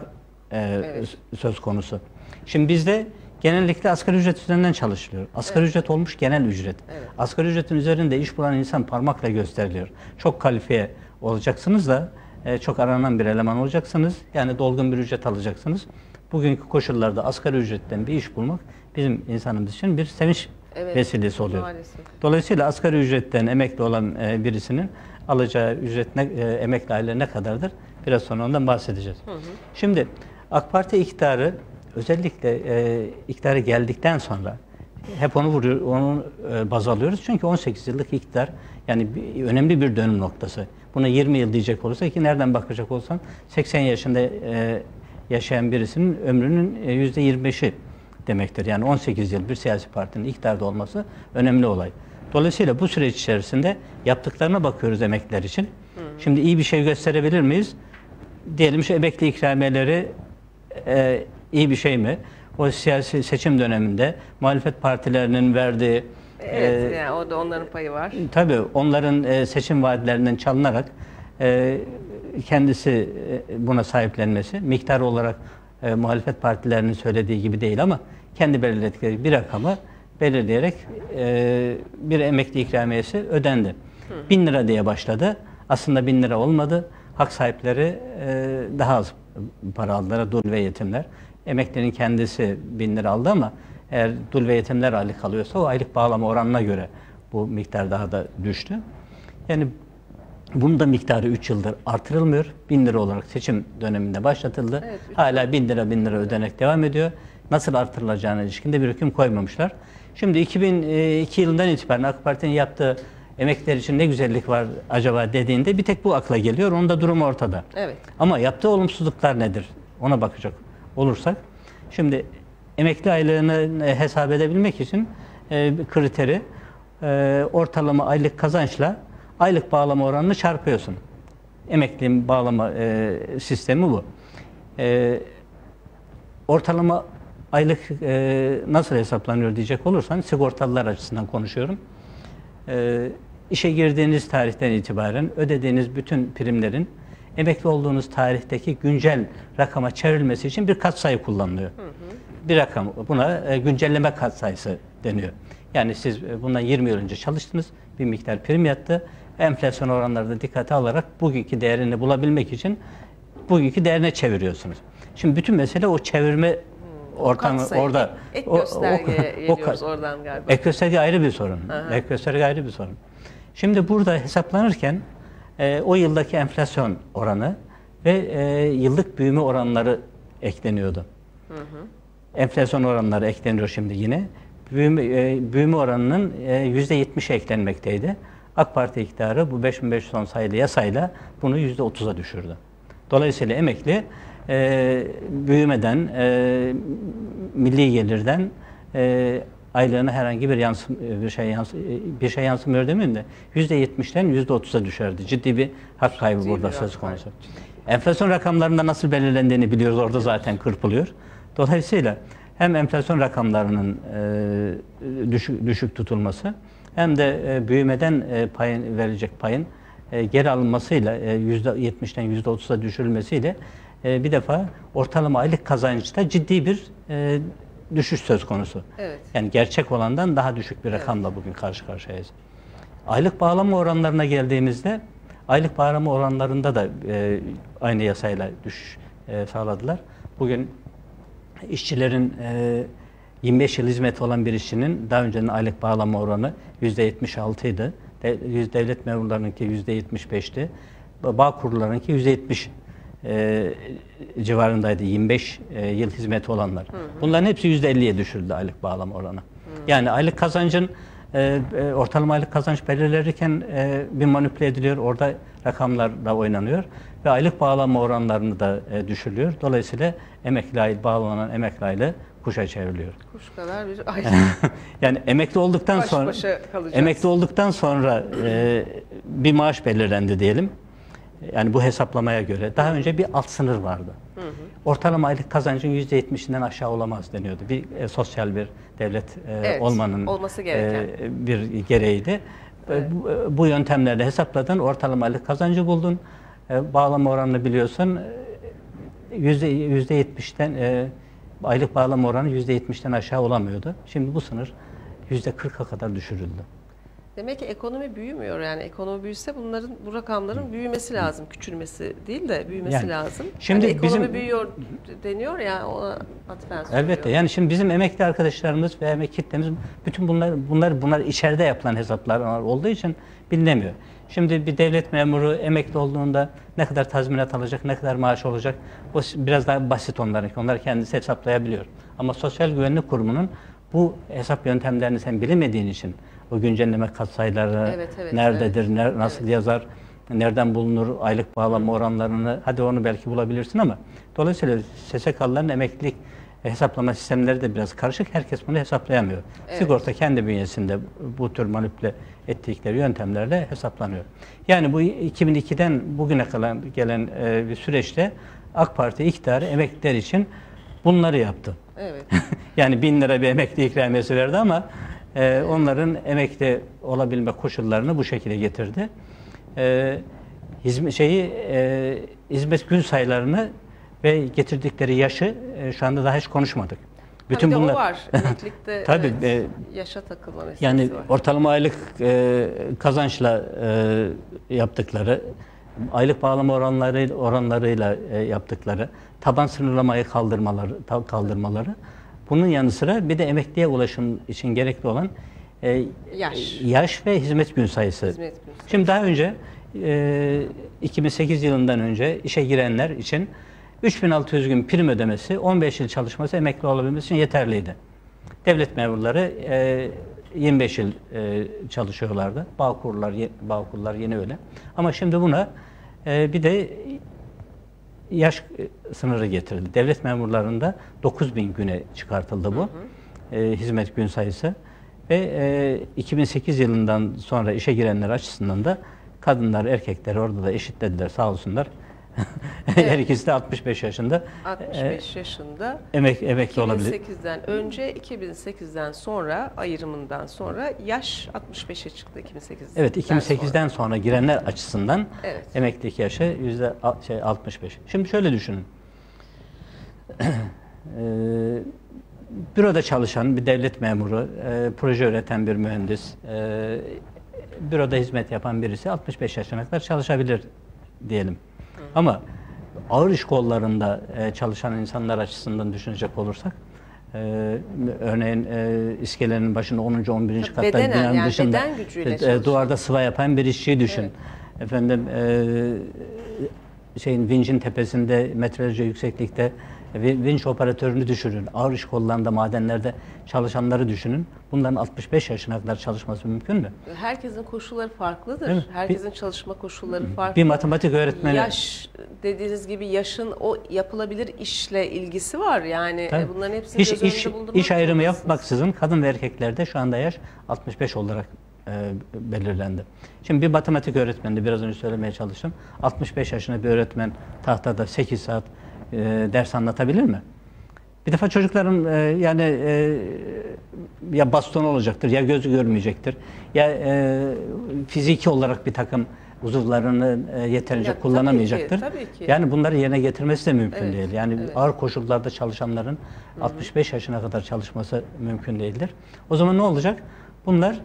söz konusu. Şimdi bizde genellikle asgari ücret üzerinden çalışılıyor. Asgari ücret olmuş genel ücret. Evet. Asgari ücretin üzerinde iş bulan insan parmakla gösteriliyor. Çok kalifiye olacaksınız da çok aranan bir eleman olacaksınız. Yani dolgun bir ücret alacaksınız. Bugünkü koşullarda asgari ücretten bir iş bulmak bizim insanımız için bir sevinç vesilesi oluyor. Maalesef. Dolayısıyla asgari ücretten emekli olan birisinin alacağı ücret emekli aile ne kadardır? Biraz sonra ondan bahsedeceğiz. Şimdi AK Parti iktidarı, özellikle iktidara geldikten sonra hep onu baz alıyoruz. Çünkü 18 yıllık iktidar yani önemli bir dönüm noktası. Buna 20 yıl diyecek olursa ki nereden bakacak olsan 80 yaşında yaşayan birisinin ömrünün %25'i demektir. Yani 18 yıl bir siyasi partinin iktidarda olması önemli olay. Dolayısıyla bu süreç içerisinde yaptıklarına bakıyoruz emekliler için. Şimdi iyi bir şey gösterebilir miyiz? Diyelim şu emekli ikramiyeleri iyi bir şey mi? O siyasi seçim döneminde muhalefet partilerinin verdiği yani o da onların payı var. Tabii onların seçim vaatlerinden çalınarak kendisi buna sahiplenmesi, miktar olarak muhalefet partilerinin söylediği gibi değil ama kendi belirledikleri bir rakamı belirleyerek bir emekli ikramiyesi ödendi. 1000 lira diye başladı. Aslında 1000 lira olmadı. hak sahipleri daha az para aldılar, dul ve yetimler. Emeklinin kendisi 1000 lira aldı ama eğer dul ve yetimler aylık alıyorsa o aylık bağlama oranına göre bu miktar daha da düştü. Yani bunun da miktarı 3 yıldır artırılmıyor. 1000 lira olarak seçim döneminde başlatıldı. Evet, hala 1000 lira ödenek devam ediyor. Nasıl artırılacağına ilişkin de bir hüküm koymamışlar. Şimdi 2002 yılından itibaren AK Parti'nin yaptığı emekliler için ne güzellik var acaba dediğinde bir tek bu akla geliyor. Onun da durumu ortada. Evet. Ama yaptığı olumsuzluklar nedir? Ona bakacak olursak. Şimdi emekli aylığını hesap edebilmek için kriteri ortalama aylık kazançla aylık bağlama oranını çarpıyorsun. Emekli bağlama sistemi bu. Ortalama aylık nasıl hesaplanıyor diyecek olursan, sigortalılar açısından konuşuyorum. İşe girdiğiniz tarihten itibaren ödediğiniz bütün primlerin emekli olduğunuz tarihteki güncel rakama çevrilmesi için bir katsayı kullanılıyor. Hı hı. Bir rakam, buna güncelleme katsayısı deniyor. Yani siz bundan 20 yıl önce çalıştınız, bir miktar prim yattı. Enflasyon oranları da dikkate alarak bugünkü değerini bulabilmek için bugünkü değerine çeviriyorsunuz. Şimdi bütün mesele o çevirme ortamı orada. Ek göstergeye geliyoruz oradan galiba. Ek gösterge ayrı bir sorun. Aha. Ek gösterge ayrı bir sorun. Şimdi burada hesaplanırken o yıldaki enflasyon oranı ve yıllık büyüme oranları ekleniyordu. Hı hı. Enflasyon oranları ekleniyor şimdi yine. Büyüme oranının %70'e eklenmekteydi. AK Parti iktidarı bu 5510 sayılı yasayla bunu %30'a düşürdü. Dolayısıyla emekli büyümeden, milli gelirden aylığına herhangi bir şey yansımıyor demeyeyim de %70'den %30'a düşerdi. Ciddi bir hak kaybı burada söz konusu. Enflasyon rakamlarında nasıl belirlendiğini biliyoruz. Orada zaten kırpılıyor. Dolayısıyla hem enflasyon rakamlarının düşük tutulması hem de büyümeden verilecek payın geri alınmasıyla %70'den %30'a düşürülmesiyle bir defa ortalama aylık kazançta ciddi bir düşüş söz konusu. Evet. Yani gerçek olandan daha düşük bir rakamla bugün karşı karşıyayız. Aylık bağlama oranlarına geldiğimizde aylık bağlama oranlarında da aynı yasayla düşüş sağladılar. Bugün işçilerin 25 yıl hizmeti olan bir işçinin daha öncenin aylık bağlama oranı %76 idi. Devlet memurlarınınki %75'ti. Bağkurlarınınki %70 civarındaydı 25 yıl hizmeti olanlar. Hı hı. Bunların hepsi %50'ye düşürdü aylık bağlama oranı. Hı. Yani aylık kazancın ortalama aylık kazanç belirlenirken bir manipüle ediliyor. Orada rakamlar da oynanıyor ve aylık bağlama oranlarını da düşürülüyor. Dolayısıyla bağlanan emekli aylığı kuşa çevriliyor. Kuş kadar bir ay. Yani emekli olduktan sonra bir maaş belirlendi diyelim. Yani bu hesaplamaya göre daha önce bir alt sınır vardı. Hı hı. Ortalama aylık kazancın %70'inden aşağı olamaz deniyordu. Bir sosyal bir devlet olmanın olması gereken bir gereğiydi. Evet. Bu yöntemlerle hesapladın, ortalama aylık kazancı buldun. Bağlama oranını biliyorsun. %70'den aylık bağlama oranı %70'den aşağı olamıyordu. Şimdi bu sınır %40'a kadar düşürüldü. Demek ki ekonomi büyümüyor. Yani ekonomi büyüse bu rakamların büyümesi lazım. Küçülmesi değil de büyümesi lazım. Şimdi yani ekonomi büyüyor deniyor ya, ona atfen söylüyor. Elbette. Yani şimdi bizim emekli arkadaşlarımız ve emekli kitlemiz bütün bunlar içeride yapılan hesaplar olduğu için bilinemiyor. Şimdi bir devlet memuru emekli olduğunda ne kadar tazminat alacak, ne kadar maaş olacak, o biraz daha basit onlarınki. Onlar kendisi hesaplayabiliyor. Ama Sosyal Güvenlik Kurumu'nun bu hesap yöntemlerini sen bilemediğin için o güncelleme katsayıları nerededir, nasıl yazar, nereden bulunur, aylık bağlama oranlarını, hadi onu belki bulabilirsin ama dolayısıyla SSK'lıların emeklilik hesaplama sistemleri de biraz karışık. Herkes bunu hesaplayamıyor. Evet. Sigorta kendi bünyesinde bu tür manipüle ettikleri yöntemlerle hesaplanıyor. Yani bu 2002'den bugüne gelen bir süreçte AK Parti iktidarı emekliler için bunları yaptı. Evet. Yani 1000 lira bir emekli ikramiyesi verdi ama onların emekli olabilme koşullarını bu şekilde getirdi. Hizmet gün sayılarını ve getirdikleri yaşı şu anda daha hiç konuşmadık. Bütün bunlar o var. Emeklilikte tabii, yaşa takılma meselesi yani var. Ortalama aylık kazançla yaptıkları aylık bağlama oranlarıyla yaptıkları, taban sınırlamayı kaldırmaları. Bunun yanı sıra bir de emekliye ulaşım için gerekli olan yaş ve hizmet gün sayısı. Şimdi daha önce 2008 yılından önce işe girenler için 3600 gün prim ödemesi, 15 yıl çalışması emekli olabilmesi için yeterliydi. Devlet memurları 25 yıl çalışıyorlardı. Bağkurlar yine öyle. Ama şimdi buna bir de yaş sınırı getirildi. Devlet memurlarında 9000 güne çıkartıldı bu hizmet gün sayısı. Ve 2008 yılından sonra işe girenler açısından da kadınlar, erkekler orada da eşitlediler, sağ olsunlar. Evet. Her ikisi de 65 yaşında. 65 yaşında. Emekli olabilir. 2008'den önce, 2008'den sonra, ayrımından sonra yaş 65'e çıktı 2008'den. Evet, 2008'den sonra girenler açısından emeklilik yaşı %65. Şimdi şöyle düşünün. Büroda çalışan bir devlet memuru, proje üreten bir mühendis, büroda hizmet yapan birisi 65 yaşına kadar çalışabilir diyelim. Ama ağır iş kollarında çalışan insanlar açısından düşünecek olursak, örneğin iskelenin başında 10. 11. katta binanın dışında duvarda sıva yapan bir işçiyi düşün. Evet. Efendim vincin tepesinde metrelerce yükseklikte vinç operatörünü düşünün. Ağır iş kollarında, madenlerde çalışanları düşünün. Bunların 65 yaşına kadar çalışması mümkün mü? Herkesin koşulları farklıdır. Herkesin çalışma koşulları farklı. Bir matematik öğretmeni... Yaş, dediğiniz gibi yaşın o yapılabilir işle ilgisi var. Yani bunların hepsini göz önünde bulundurmak İş ayrımı yapmaksızın kadın ve erkeklerde şu anda yaş 65 olarak belirlendi. Şimdi bir matematik öğretmeni, biraz önce söylemeye çalıştım. 65 yaşında bir öğretmen tahtada 8 saat ders anlatabilir mi? Bir defa çocukların ya baston olacaktır, ya gözü görmeyecektir, ya fiziki olarak bir takım uzuvlarını yeterince kullanamayacaktır. Tabii ki. Yani bunları yerine getirmesi de mümkün değil. Yani ağır koşullarda çalışanların 65 yaşına kadar çalışması mümkün değildir. O zaman ne olacak? Bunlar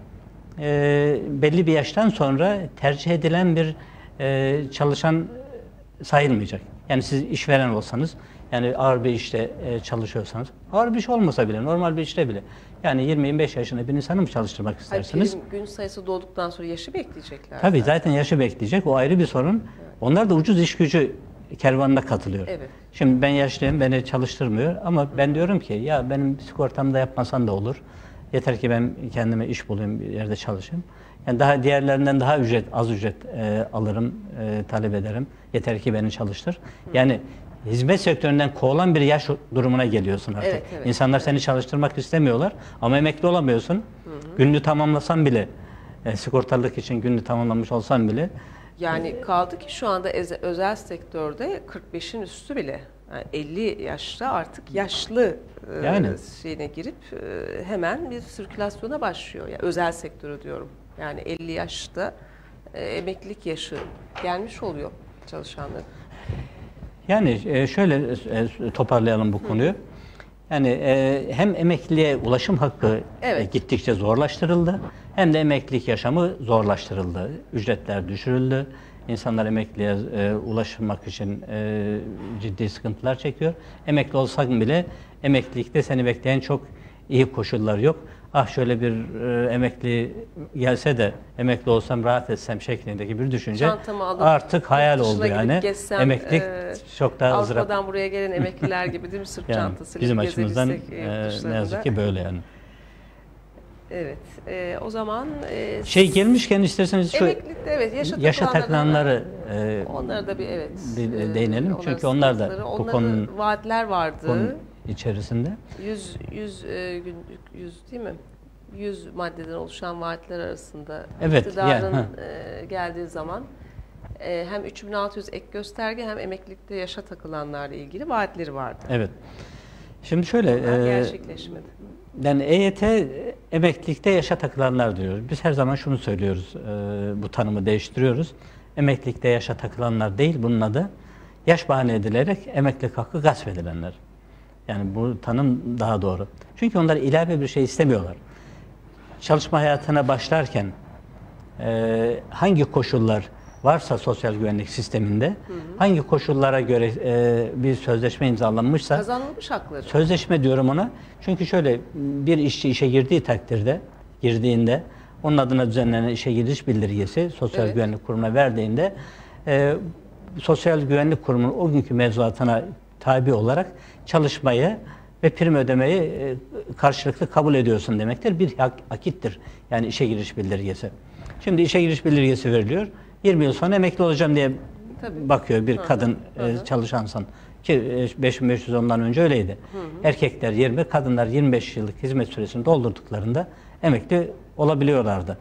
belli bir yaştan sonra tercih edilen bir çalışan sayılmayacak. Yani siz işveren olsanız, yani ağır bir işte çalışıyorsanız, ağır bir iş olmasa bile, normal bir işte bile, yani 20-25 yaşında bir insanı mı çalıştırmak istersiniz? Gün sayısı dolduktan sonra yaşı bekleyecekler. Tabii zaten yaşı bekleyecek, o ayrı bir sorun. Evet. Onlar da ucuz iş gücü kervanına katılıyor. Evet. Şimdi ben yaşlıyım, beni çalıştırmıyor ama ben diyorum ki ya benim sigortamı da yapmasan da olur. Yeter ki ben kendime iş bulayım, bir yerde çalışayım. Yani daha diğerlerinden daha az ücret alırım, talep ederim. Yeter ki beni çalıştır. Yani hizmet sektöründen kovulan bir yaş durumuna geliyorsun artık. Evet. İnsanlar seni çalıştırmak istemiyorlar ama emekli olamıyorsun. Günlüğü tamamlasan bile, sigortalılık için günlüğü tamamlamış olsan bile. Yani kaldı ki şu anda özel sektörde 45'in üstü bile. Yani 50 yaşta artık yaşlı şeyine girip hemen bir sirkülasyona başlıyor. Yani özel sektörü diyorum. Yani 50 yaşta emeklilik yaşı gelmiş oluyor çalışanların. Yani şöyle toparlayalım bu konuyu. Yani hem emekliliğe ulaşım hakkı gittikçe zorlaştırıldı, hem de emeklilik yaşamı zorlaştırıldı. Ücretler düşürüldü. İnsanlar emekliye ulaşmak için ciddi sıkıntılar çekiyor. Emekli olsak bile emeklilikte seni bekleyen çok iyi koşullar yok. Ah şöyle bir emekli gelse de emekli olsam rahat etsem şeklindeki bir düşünce artık hayal oldu yani. Gezsem, emeklilik çok daha ızdırap. Avrupa'dan buraya gelen emekliler gibi değil mi, sırt yani çantasıyla bizim açımızdan ne yazık ki böyle yani. Evet. O zaman gelmişken isterseniz şu yaşa takılanları onlara da bir değinelim. Çünkü onlar da bu konunun vaatler vardı. içerisinde. 100 değil mi? 100 maddeden oluşan vaatler arasında iktidarın geldiği zaman hem 3600 ek gösterge hem emeklilikte yaşa takılanlarla ilgili vaatleri vardı. Evet. Şimdi şöyle gerçekleşmedi. Yani EYT emeklilikte yaşa takılanlar diyoruz. Biz her zaman şunu söylüyoruz, bu tanımı değiştiriyoruz. Emeklilikte yaşa takılanlar değil, bunun adı yaş bahane edilerek emeklilik hakkı gasp edilenler. Yani bu tanım daha doğru. Çünkü onlar ilave bir şey istemiyorlar. Çalışma hayatına başlarken hangi koşullar varsa sosyal güvenlik sisteminde, hangi koşullara göre bir sözleşme imzalanmışsa, kazanılmış hakları. Sözleşme diyorum ona. Çünkü şöyle, bir işçi işe girdiğinde onun adına düzenlenen işe giriş bildirgesi Sosyal Güvenlik Kurumu'na verdiğinde Sosyal Güvenlik Kurumu'nun o günkü mevzuatına tabi olarak çalışmayı ve prim ödemeyi karşılıklı kabul ediyorsun demektir. Bir akittir. Yani işe giriş bildirgesi. Şimdi işe giriş bildirgesi veriliyor. 20 yıl sonra emekli olacağım diye bakıyor bir kadın çalışansan. Ki 5510'dan önce öyleydi. Erkekler 20, kadınlar 25 yıllık hizmet süresini doldurduklarında emekli olabiliyorlardı.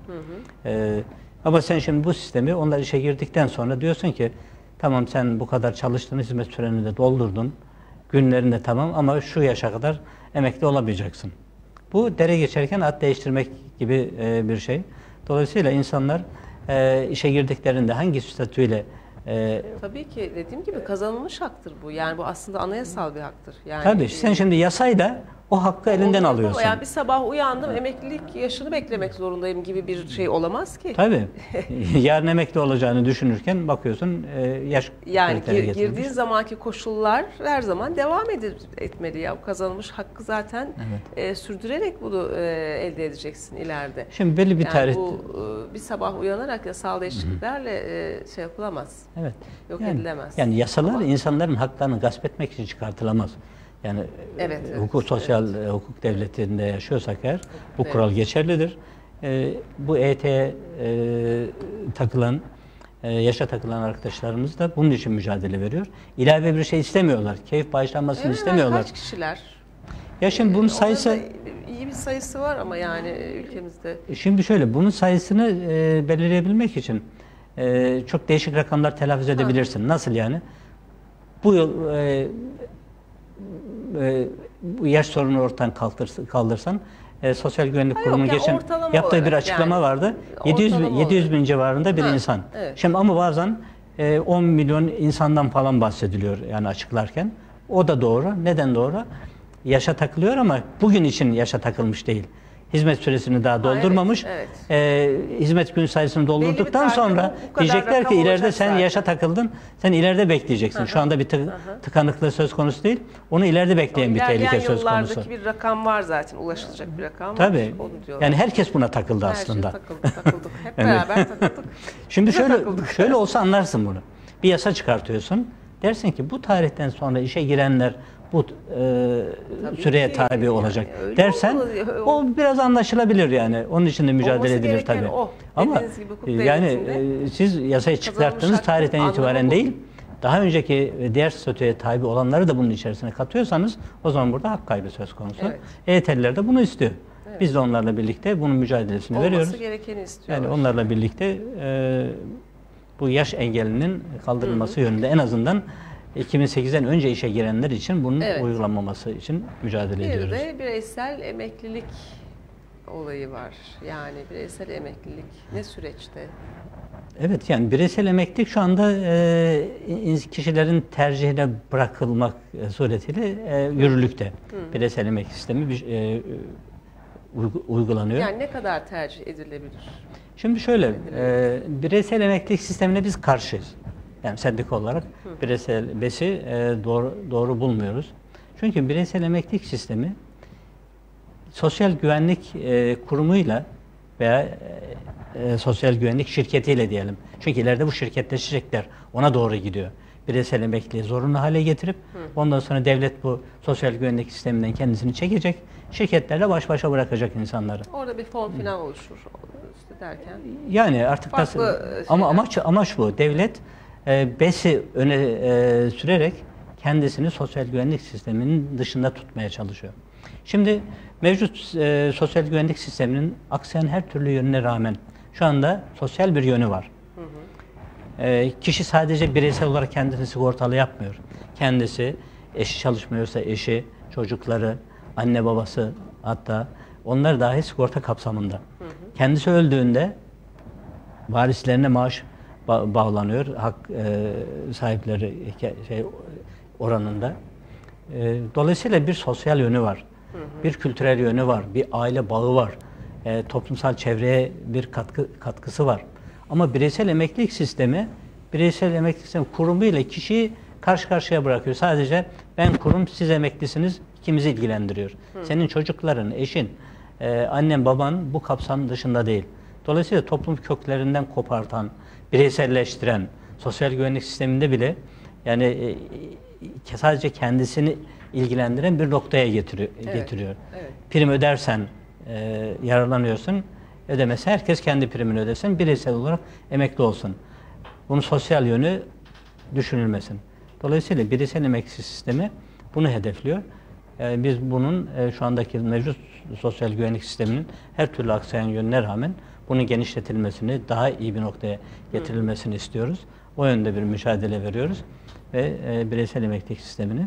Ama sen şimdi bu sistemi, onlar işe girdikten sonra diyorsun ki tamam, sen bu kadar çalıştın, hizmet süreni de doldurdun, günlerin de tamam, ama şu yaşa kadar emekli olamayacaksın. Bu dere geçerken at değiştirmek gibi bir şey. Dolayısıyla insanlar işe girdiklerinde hangi statüyle tabii ki dediğim gibi kazanılmış haktır bu. Yani bu aslında anayasal bir haktır. Yani tabii sen şimdi yasayla o hakkı elinden alıyorsun. Yani bir sabah uyandım, emeklilik yaşını beklemek zorundayım gibi bir şey olamaz ki. Tabii. Yarın emekli olacağını düşünürken bakıyorsun yaş yani girdiğin zamanki koşullar her zaman devam etmeli ya. Kazanılmış hakkı zaten sürdürerek bunu elde edeceksin ileride. Şimdi belli bir tarih. Bu bir sabah uyanarak yasal değişikliklerle şey yapılamaz. Evet. Yok edilemez. Yani yasalar insanların haklarını gasp etmek için çıkartılamaz. Yani sosyal hukuk devletinde yaşıyorsak eğer bu kural geçerlidir. Bu EYT'ye takılan, yaşa takılan arkadaşlarımız da bunun için mücadele veriyor. İlave bir şey istemiyorlar. Keyif bağışlanmasını istemiyorlar. Kaç kişiler? Ya şimdi bunun sayısı iyi bir sayısı var ama yani ülkemizde. Şimdi şöyle, bunun sayısını belirleyebilmek için çok değişik rakamlar telaffuz edebilirsin. Nasıl yani? Bu yıl bu yaş sorunu ortadan kaldırsan Sosyal Güvenlik Kurumu'nun geçen yaptığı bir açıklama vardı. 700 bin civarında bir insan. Evet. Şimdi ama bazen 10 milyon insandan falan bahsediliyor yani açıklarken. O da doğru. Neden doğru? Yaşa takılıyor ama bugün için yaşa takılmış değil. Hizmet süresini daha doldurmamış. Hizmet gün sayısını doldurduktan sonra diyecekler ki ileride sen yaşa takıldın, sen ileride bekleyeceksin. Şu anda bir tıkanıklığı söz konusu değil. Onu ileride bekleyen bir tehlike söz konusu. Yıllardaki bir rakam var zaten, ulaşılacak bir rakam var. Tabii. Yani herkes buna takıldı aslında. Takıldık. Hep beraber takıldık. Şimdi şöyle olsa anlarsın bunu. Bir yasa çıkartıyorsun. Dersin ki bu tarihten sonra işe girenler bu süreye tabi olacak dersen o biraz anlaşılabilir yani. Onun için de mücadele edilir tabii. Ama yani siz yasayı çıkarttığınız tarihten itibaren değil, daha önceki diğer statüye tabi olanları da bunun içerisine katıyorsanız o zaman burada hak kaybı söz konusu. EYT'liler de bunu istiyor. Biz de onlarla birlikte bunun mücadelesini veriyoruz. Olması gerekeni istiyorlar. Yani onlarla birlikte bu yaş engelinin kaldırılması yönünde en azından 2008'den önce işe girenler için bunun uygulanmaması için mücadele ediyoruz. Bir de bireysel emeklilik olayı var. Yani bireysel emeklilik ne süreçte? Evet, yani bireysel emeklilik şu anda kişilerin tercihine bırakılmak suretiyle yürürlükte. Bireysel emeklilik sistemi uygulanıyor. Yani ne kadar tercih edilebilir? Şimdi şöyle, bireysel emeklilik sistemine biz karşıyız. Yani sendika olarak bireysel BES'i doğru bulmuyoruz. Çünkü bireysel emeklilik sistemi Sosyal Güvenlik Kurumu'yla veya Sosyal Güvenlik Şirketi'yle diyelim. Çünkü ileride bu şirketleşecekler. Ona doğru gidiyor. Bireysel emekliliği zorunlu hale getirip ondan sonra devlet bu sosyal güvenlik sisteminden kendisini çekecek. Şirketlerle baş başa bırakacak insanları. Orada bir fon falan oluşur işte derken. Yani artık nasıl, ama amaç bu. Devlet BES'i öne sürerek kendisini sosyal güvenlik sisteminin dışında tutmaya çalışıyor. Şimdi mevcut sosyal güvenlik sisteminin aksayan her türlü yönüne rağmen şu anda sosyal bir yönü var. Kişi sadece bireysel olarak kendisini sigortalı yapmıyor. Kendisi, eşi çalışmıyorsa eşi, çocukları, anne babası, hatta onlar dahi sigorta kapsamında. Kendisi öldüğünde varislerine maaş bağlanıyor, hak sahipleri oranında. Dolayısıyla bir sosyal yönü var, bir kültürel yönü var, bir aile bağı var, toplumsal çevreye bir katkısı var. Ama bireysel emeklilik sistemi kurumu ile kişiyi karşı karşıya bırakıyor. Sadece ben kurum, siz emeklisiniz, ikimizi ilgilendiriyor. Senin çocukların, eşin, annen, baban bu kapsam dışında değil. Dolayısıyla toplum köklerinden kopartan, bireyselleştiren, sosyal güvenlik sisteminde bile yani sadece kendisini ilgilendiren bir noktaya getiriyor. Evet. Prim ödersen yararlanıyorsun, ödemesi herkes kendi primini ödesin, bireysel olarak emekli olsun. Bunun sosyal yönü düşünülmesin. Dolayısıyla bireysel emeklilik sistemi bunu hedefliyor. Biz bunun şu andaki mevcut sosyal güvenlik sisteminin her türlü aksayan yönüne rağmen bunun genişletilmesini, daha iyi bir noktaya getirilmesini istiyoruz. O yönde bir mücadele veriyoruz ve bireysel emeklilik sistemini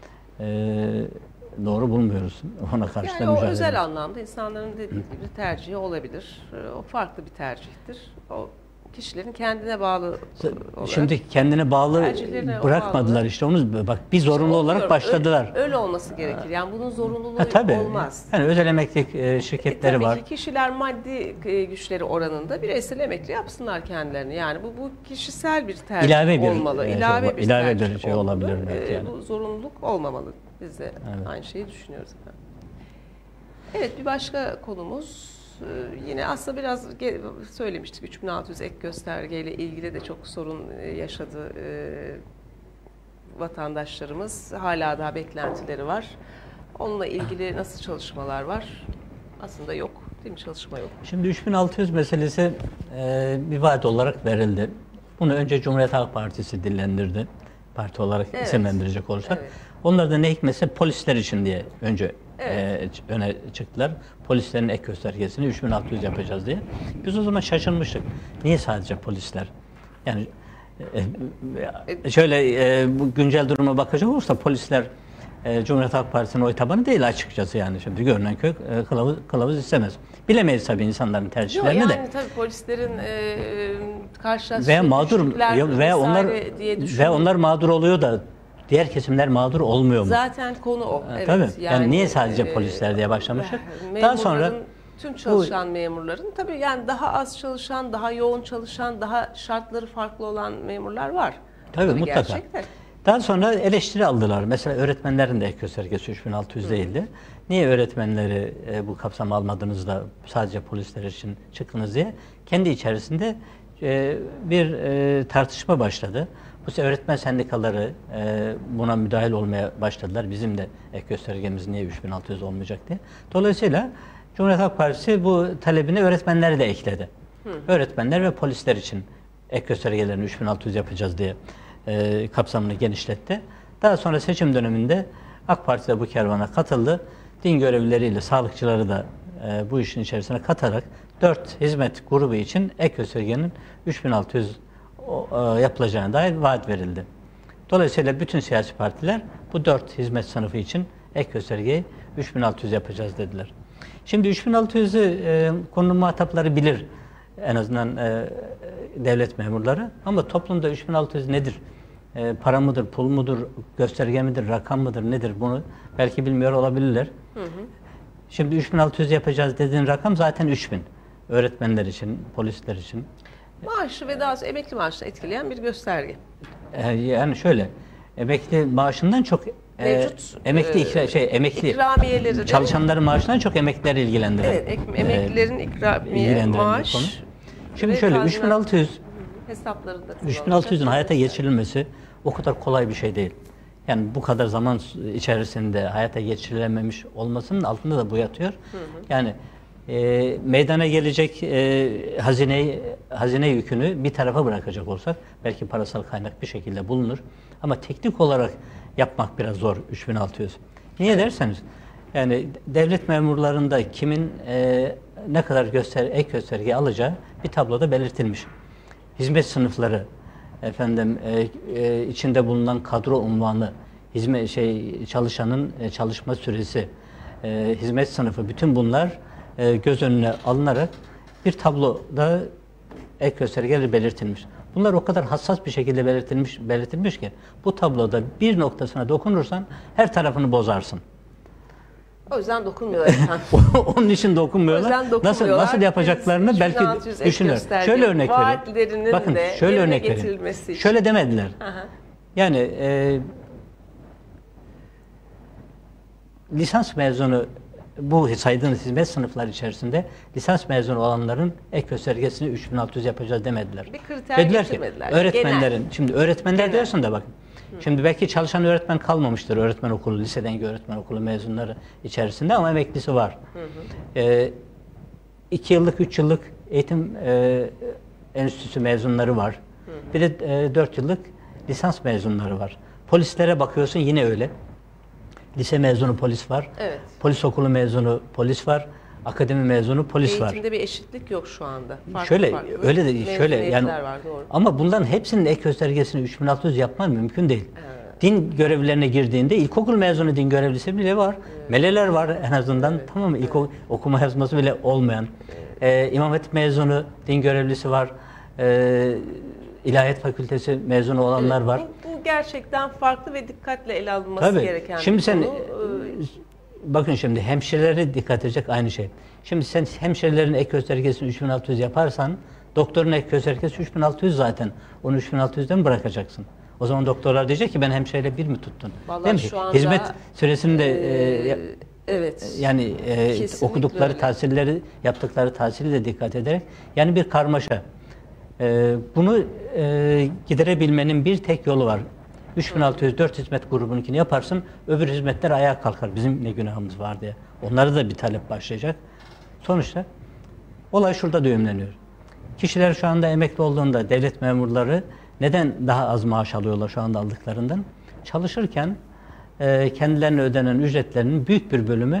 doğru bulmuyoruz. Ona karşı da mücadele. O özel anlamda insanların dediği gibi tercihi olabilir. O farklı bir tercihtir. O kişilerin kendine bağlı olarak. Şimdi kendine bağlı bırakmadılar bağlı. İşte onu bak bir zorunlu olarak başladılar. Öyle olması gerekir. Yani bunun zorunluluğu olmaz. Yani özel emeklilik şirketleri var. Tabii ki kişiler maddi güçleri oranında bireysel emekli yapsınlar kendilerini. Yani bu kişisel bir tercih olmalı. İlave bir şey olabilir. Yani. Bu zorunluluk olmamalı. Biz de aynı şeyi düşünüyoruz efendim. Evet, bir başka konumuz yine aslında biraz söylemiştik, 3600 ek göstergeyle ilgili de çok sorun yaşadı vatandaşlarımız. Hala daha beklentileri var. Onunla ilgili nasıl çalışmalar var? Aslında yok, değil mi? Çalışma yok. Şimdi 3600 meselesi bir vaat olarak verildi. Bunu önce Cumhuriyet Halk Partisi dillendirdi. Parti olarak isimlendirecek olursak. Evet. Onlar da ne hikmetse polisler için diye önce öne çıktılar. Polislerin ek göstergesini 3600 yapacağız diye. Biz o zaman şaşırmıştık. Niye sadece polisler? Yani şöyle bu güncel duruma bakacak olursa polisler Cumhuriyet Halk Partisi'nin oy tabanı değil açıkçası yani. Şimdi görünen köy kılavuz istemez. Bilemeyiz tabii insanların tercihlerini yani de. Yani tabii polislerin karşılaştığı veya mağdur ve onlar mağdur oluyor da diğer kesimler mağdur olmuyor mu? Zaten konu o. Evet, tabii. Yani niye sadece polisler diye başlamıştık? Daha sonra tüm çalışan memurların tabii yani daha az çalışan, daha yoğun çalışan, daha şartları farklı olan memurlar var. Tabii mutlaka. Gerçekten. Daha sonra eleştiri aldılar. Mesela öğretmenlerin de ek göstergesi 3600 değildi. Niye öğretmenleri bu kapsama almadınız da sadece polisler için çıktınız diye kendi içerisinde bir tartışma başladı. Bu sefer öğretmen sendikaları buna müdahil olmaya başladılar. Bizim de ek göstergemiz niye 3600 olmayacak diye. Dolayısıyla Cumhuriyet Halk Partisi bu talebini öğretmenleri de ekledi. Öğretmenler ve polisler için ek göstergelerini 3600 yapacağız diye kapsamını genişletti. Daha sonra seçim döneminde AK Parti de bu kervana katıldı. Din görevlileriyle sağlıkçıları da bu işin içerisine katarak 4 hizmet grubu için ek göstergenin 3600 yapılacağına dair vaat verildi. Dolayısıyla bütün siyasi partiler bu 4 hizmet sınıfı için ek göstergeyi 3600 yapacağız dediler. Şimdi 3600'ü konunun muhatapları bilir. En azından devlet memurları. Ama toplumda 3600 nedir? Para mıdır, pul mudur, gösterge midir, rakam mıdır, nedir? Bunu belki bilmiyor olabilirler. Şimdi 3600 yapacağız dediğin rakam zaten 3000. Öğretmenler için, polisler için. Maaşı ve daha emekli maaşını etkileyen bir gösterge. Yani şöyle, emekli maaşından çok emekli ikramiyeleri çalışanların maaşından çok emeklileri ilgilendiren. Evet, emeklilerin ikramiye maaş. Konu. Şimdi şöyle 3600'ün hayata geçirilmesi o kadar kolay bir şey değil. Yani bu kadar zaman içerisinde hayata geçirilememiş olmasının altında da bu yatıyor. Yani meydana gelecek hazine yükünü bir tarafa bırakacak olsak belki parasal kaynak bir şekilde bulunur. Ama teknik olarak yapmak biraz zor 3600. Niye derseniz yani devlet memurlarında kimin ne kadar ek gösterge alacağı bir tabloda belirtilmiş. Hizmet sınıfları, içinde bulunan kadro unvanı, çalışanın çalışma süresi, hizmet sınıfı, bütün bunlar göz önüne alınarak bir tabloda ek göstergeleri belirtilmiş. Bunlar o kadar hassas bir şekilde belirtilmiş ki bu tabloda bir noktasına dokunursan her tarafını bozarsın. O yüzden dokunmuyorlar efendim. Onun için dokunmuyorlar. Nasıl yapacaklarını Biz belki düşünür. Şöyle örnek vereyim. Bakın şöyle örnek vereyim. Şöyle demediler. Yani lisans mezunu, bu saydığınız hizmet sınıfları içerisinde lisans mezunu olanların ek göstergesini 3600 yapacağız demediler. Bir kriter dediler ki öğretmenlerin, genel. şimdi öğretmenler diyorsun da bakın. Şimdi belki çalışan öğretmen kalmamıştır öğretmen okulu, liseden öğretmen okulu mezunları içerisinde ama emeklisi var. 2 yıllık, 3 yıllık eğitim enstitüsü mezunları var. Bir de 4 yıllık lisans mezunları var. Polislere bakıyorsun yine öyle. Lise mezunu polis var. Evet. Polis okulu mezunu polis var. Akademi mezunu polis var. Eğitimde bir eşitlik yok şu anda. Farklı. Öyle de şöyle yani var, doğru. ama bunların hepsinin ek göstergesini 3600 yapman mümkün değil. Evet. Din görevlilerine girdiğinde ilkokul mezunu din görevlisi bile var. Evet. Meleler var en azından. Evet. Tamam mı? Okuma yazması bile olmayan. Evet. İmam Hatip mezunu din görevlisi var. İlahiyat Fakültesi mezunu olanlar var. Bu gerçekten farklı ve dikkatle ele alınması gereken şimdi bir sen, konu. Bakın şimdi hemşirelere dikkat edecek aynı şey. Şimdi sen hemşirelerin ek göstergesini 3600 yaparsan doktorun ek göstergesi 3600 zaten. Onu 3600'den bırakacaksın. O zaman doktorlar diyecek ki ben hemşireyle bir mi tuttun? Vallahi şu anda, hizmet süresinde evet. Yani okudukları tahsilleri, yaptıkları tahsili de dikkat ederek yani bir karmaşa. Bunu giderebilmenin bir tek yolu var. 3604 hizmet grubununkini yaparsın, öbür hizmetler ayağa kalkar. Bizim ne günahımız var diye. Onlara da bir talep başlayacak. Sonuçta olay şurada düğümleniyor. Kişiler şu anda emekli olduğunda devlet memurları neden daha az maaş alıyorlar şu anda aldıklarından? Çalışırken kendilerine ödenen ücretlerinin büyük bir bölümü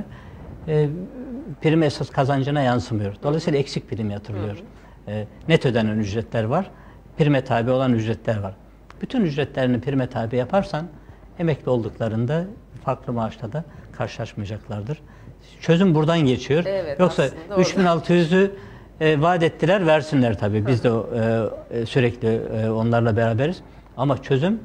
prim esas kazancına yansımıyor. Dolayısıyla eksik prim yatırılıyor. Net ödenen ücretler var, prime tabi olan ücretler var. Bütün ücretlerini prime tabi yaparsan emekli olduklarında farklı maaşla da karşılaşmayacaklardır. Çözüm buradan geçiyor. Evet, yoksa 3600'ü vaat ettiler, versinler tabii. Biz de sürekli onlarla beraberiz. Ama çözüm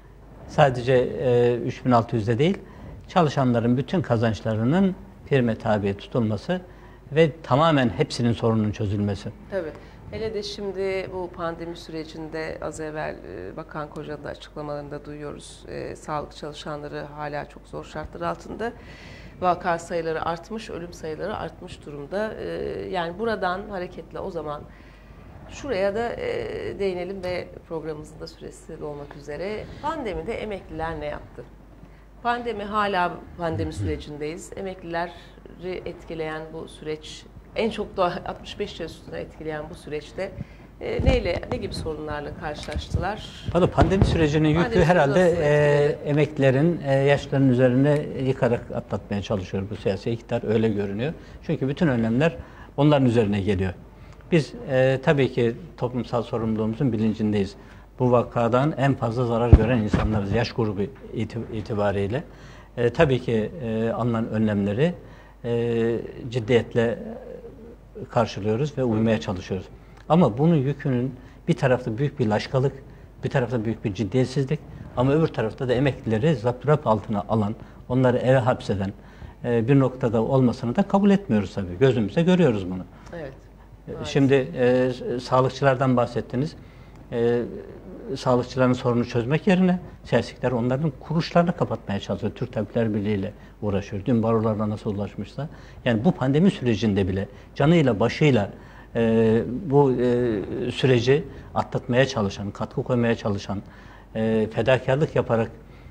sadece 3600'de değil, çalışanların bütün kazançlarının prime tabi tutulması ve tamamen hepsinin sorunun çözülmesi. Tabii. Hele de şimdi bu pandemi sürecinde az evvel Bakan Koca'nın açıklamalarında duyuyoruz. Sağlık çalışanları hala çok zor şartlar altında. Vaka sayıları artmış, ölüm sayıları artmış durumda. Yani buradan hareketle o zaman şuraya da değinelim ve programımızın da süresi dolmak üzere. Pandemide emekliler ne yaptı? Hala pandemi sürecindeyiz. Emeklileri etkileyen bu süreç, en çok da 65 yaş üstüne etkileyen bu süreçte ne gibi sorunlarla karşılaştılar? Valla pandemi sürecinin yükü herhalde emeklilerin yaşlarının üzerine yıkarak atlatmaya çalışıyor bu siyasi iktidar, öyle görünüyor. Çünkü bütün önlemler onların üzerine geliyor. Biz tabii ki toplumsal sorumluluğumuzun bilincindeyiz. Bu vakadan en fazla zarar gören insanlarız yaş grubu itibariyle. Tabii ki alınan önlemleri ciddiyetle karşılıyoruz ve uymaya çalışıyoruz. Ama bunun yükünün bir tarafta büyük bir laşkalık, bir tarafta büyük bir ciddiyetsizlik ama öbür tarafta da emeklileri zapturapt altına alan, onları eve hapseden bir noktada olmasını da kabul etmiyoruz tabii. Gözümüzde görüyoruz bunu. Evet. Şimdi sağlıkçılardan bahsettiniz. Sağlıkçıların sorunu çözmek yerine siyasetçiler onların kuruluşlarını kapatmaya çalışıyor. Türk Tabipler Birliği ile uğraşıyor. Dün barolarla nasıl ulaşmışsa. Yani bu pandemi sürecinde bile canıyla başıyla bu süreci atlatmaya çalışan, katkı koymaya çalışan, fedakarlık yaparak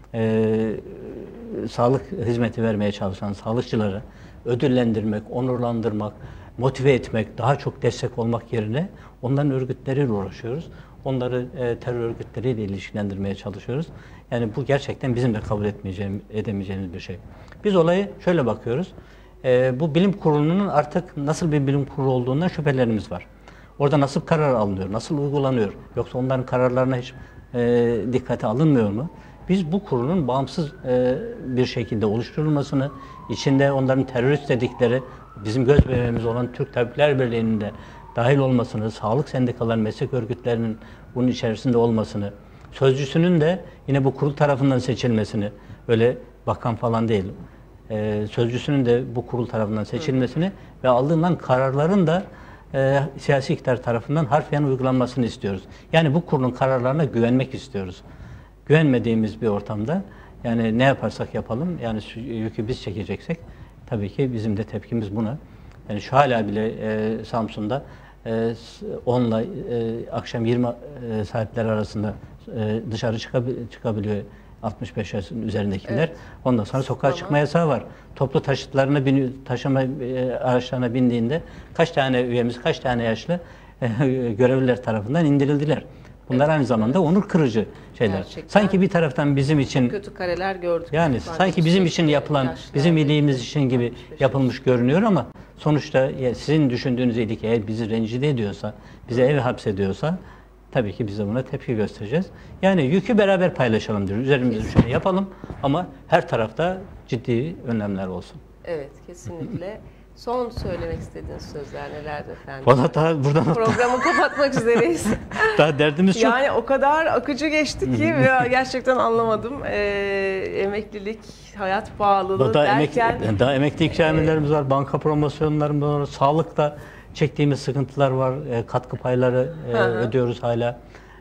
sağlık hizmeti vermeye çalışan sağlıkçıları ödüllendirmek, onurlandırmak, motive etmek, daha çok destek olmak yerine onların örgütleriyle uğraşıyoruz. Onları terör örgütleriyle ilişkilendirmeye çalışıyoruz. Yani bu gerçekten bizim de kabul edemeyeceğimiz bir şey. Biz olayı şöyle bakıyoruz. Bu bilim kurulunun artık nasıl bir bilim kurulu olduğundan şüphelerimiz var. Orada nasıl karar alınıyor, nasıl uygulanıyor? Yoksa onların kararlarına hiç dikkate alınmıyor mu? Biz bu kurulun bağımsız bir şekilde oluşturulmasını, içinde onların terörist dedikleri, bizim göz bebeğimiz olan Türk Tabipler Birliği'nin de dahil olmasını, sağlık sendikalarının, meslek örgütlerinin bunun içerisinde olmasını, sözcüsünün de yine bu kurul tarafından seçilmesini, öyle bakan falan değil, sözcüsünün de bu kurul tarafından seçilmesini ve alınan kararların da siyasi iktidar tarafından harfiyen uygulanmasını istiyoruz. Yani bu kurulun kararlarına güvenmek istiyoruz. Güvenmediğimiz bir ortamda yani ne yaparsak yapalım, yani yükü biz çekeceksek tabii ki bizim de tepkimiz buna. Yani şu hala bile Samsun'da 10 ile akşam 20 saatler arasında dışarı çıkabiliyor 65 yaşın üzerindekiler. Evet. Ondan sonra sokağa çıkma yasağı var. Toplu taşıma araçlarına bindiğinde kaç tane üyemiz, kaç tane yaşlı görevliler tarafından indirildiler. Bunlar aynı zamanda onur kırıcı şeyler. Gerçekten. Sanki bir taraftan bizim için kötü kareler gördük. Yani sanki bizim için yapılan, bizim iyiliğimiz için gibi yapılmış görünüyor ama sonuçta sizin düşündüğünüz iyilik eğer bizi rencide ediyorsa, bize ev hapsediyorsa tabii ki biz de buna tepki göstereceğiz. Yani yükü beraber paylaşalım diyoruz. Üzerimize düşeni yapalım ama her tarafta ciddi önlemler olsun. Evet, kesinlikle. Son söylemek istediğiniz sözler nelerdi efendim? Valla daha buradan programı kapatmak üzereyiz. Daha derdimiz çok. Yani o kadar akıcı geçti ki gerçekten anlamadım. Emeklilik, hayat pahalılığı derken... Daha emekli ikramiyelerimiz var, banka promosyonlarımız var, sağlıkta çektiğimiz sıkıntılar var, katkı payları ödüyoruz hala.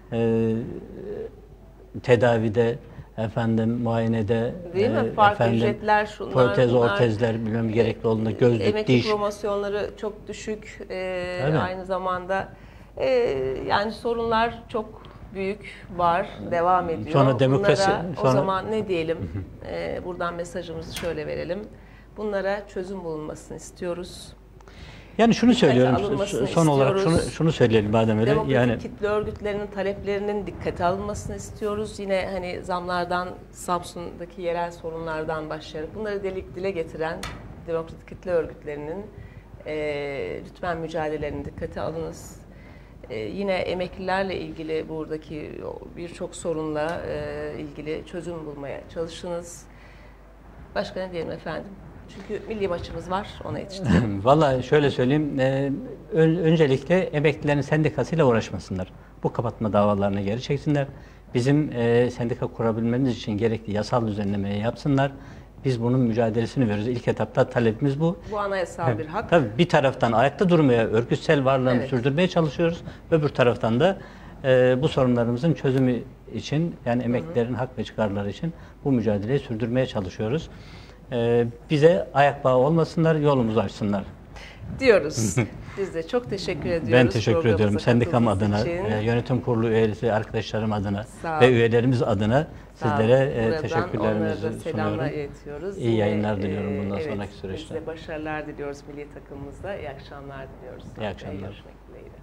Tedavide, muayenede, değil mi? Farklı ücretler, şunlar, protez, ortezler, bilmem gerekli olduğunda gözlük, emekli diş. promosyonları çok düşük. Aynı zamanda yani sorunlar çok büyük var, devam ediyor. Sonra demokrasi. Bunlara, o zaman ne diyelim? Buradan mesajımızı şöyle verelim. Bunlara çözüm bulunmasını istiyoruz. Yani şunu söylüyorum, son olarak şunu söyleyelim madem öyle. Demokratik kitle örgütlerinin taleplerinin dikkate alınmasını istiyoruz. Yine hani zamlardan, Samsun'daki yerel sorunlardan başlayarak bunları dile getiren demokratik kitle örgütlerinin lütfen mücadelelerini dikkate alınız. Yine emeklilerle ilgili buradaki birçok sorunla ilgili çözüm bulmaya çalışınız. Başka ne diyelim efendim? Çünkü milli maçımız var, ona yetiştirelim. Vallahi şöyle söyleyeyim, öncelikle emeklilerin sendikasıyla uğraşmasınlar. Bu kapatma davalarını geri çeksinler. Bizim sendika kurabilmemiz için gerekli yasal düzenlemeyi yapsınlar. Biz bunun mücadelesini veriyoruz. İlk etapta talebimiz bu. Bu anayasal bir hak. Tabii bir taraftan ayakta durmaya, örgütsel varlığını sürdürmeye çalışıyoruz. Öbür taraftan da bu sorunlarımızın çözümü için, yani emeklilerin hak ve çıkarları için bu mücadeleyi sürdürmeye çalışıyoruz. Bize ayak bağı olmasınlar, yolumuzu açsınlar diyoruz. Biz de çok teşekkür ediyoruz. Ben teşekkür ediyorum. Sendikam adına, yönetim kurulu üyesi arkadaşlarım adına ve üyelerimiz adına sizlere teşekkürlerimizi sunuyorum. İyi yayınlar diliyorum bundan sonraki süreçte. Size başarılar diliyoruz milli takımımızda. İyi akşamlar diliyoruz. İyi akşamlar. Görüşmek dileğiyle.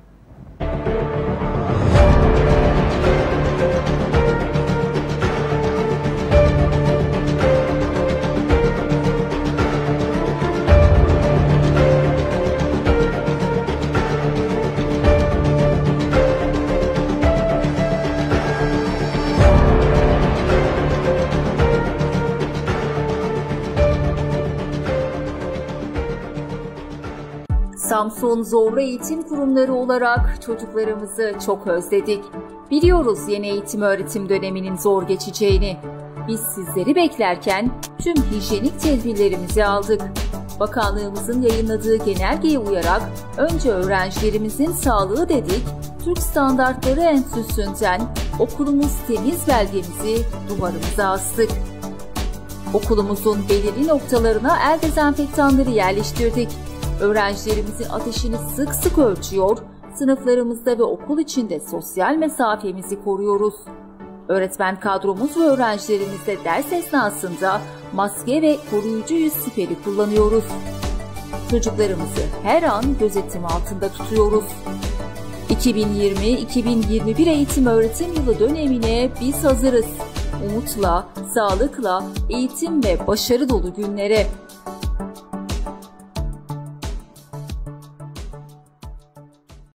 Samsun Zorlu Eğitim Kurumları olarak çocuklarımızı çok özledik. Biliyoruz yeni eğitim öğretim döneminin zor geçeceğini. Biz sizleri beklerken tüm hijyenik tedbirlerimizi aldık. Bakanlığımızın yayınladığı genelgeye uyarak önce öğrencilerimizin sağlığı dedik, Türk Standartları Enstitüsü'nden okulumuz temiz belgemizi duvarımıza astık. Okulumuzun belirli noktalarına el dezenfektanları yerleştirdik. Öğrencilerimizin ateşini sık sık ölçüyor, sınıflarımızda ve okul içinde sosyal mesafemizi koruyoruz. Öğretmen kadromuz ve öğrencilerimizle ders esnasında maske ve koruyucu yüz siperi kullanıyoruz. Çocuklarımızı her an gözetim altında tutuyoruz. 2020-2021 eğitim öğretim yılı dönemine biz hazırız. Umutla, sağlıkla, eğitim ve başarı dolu günlere.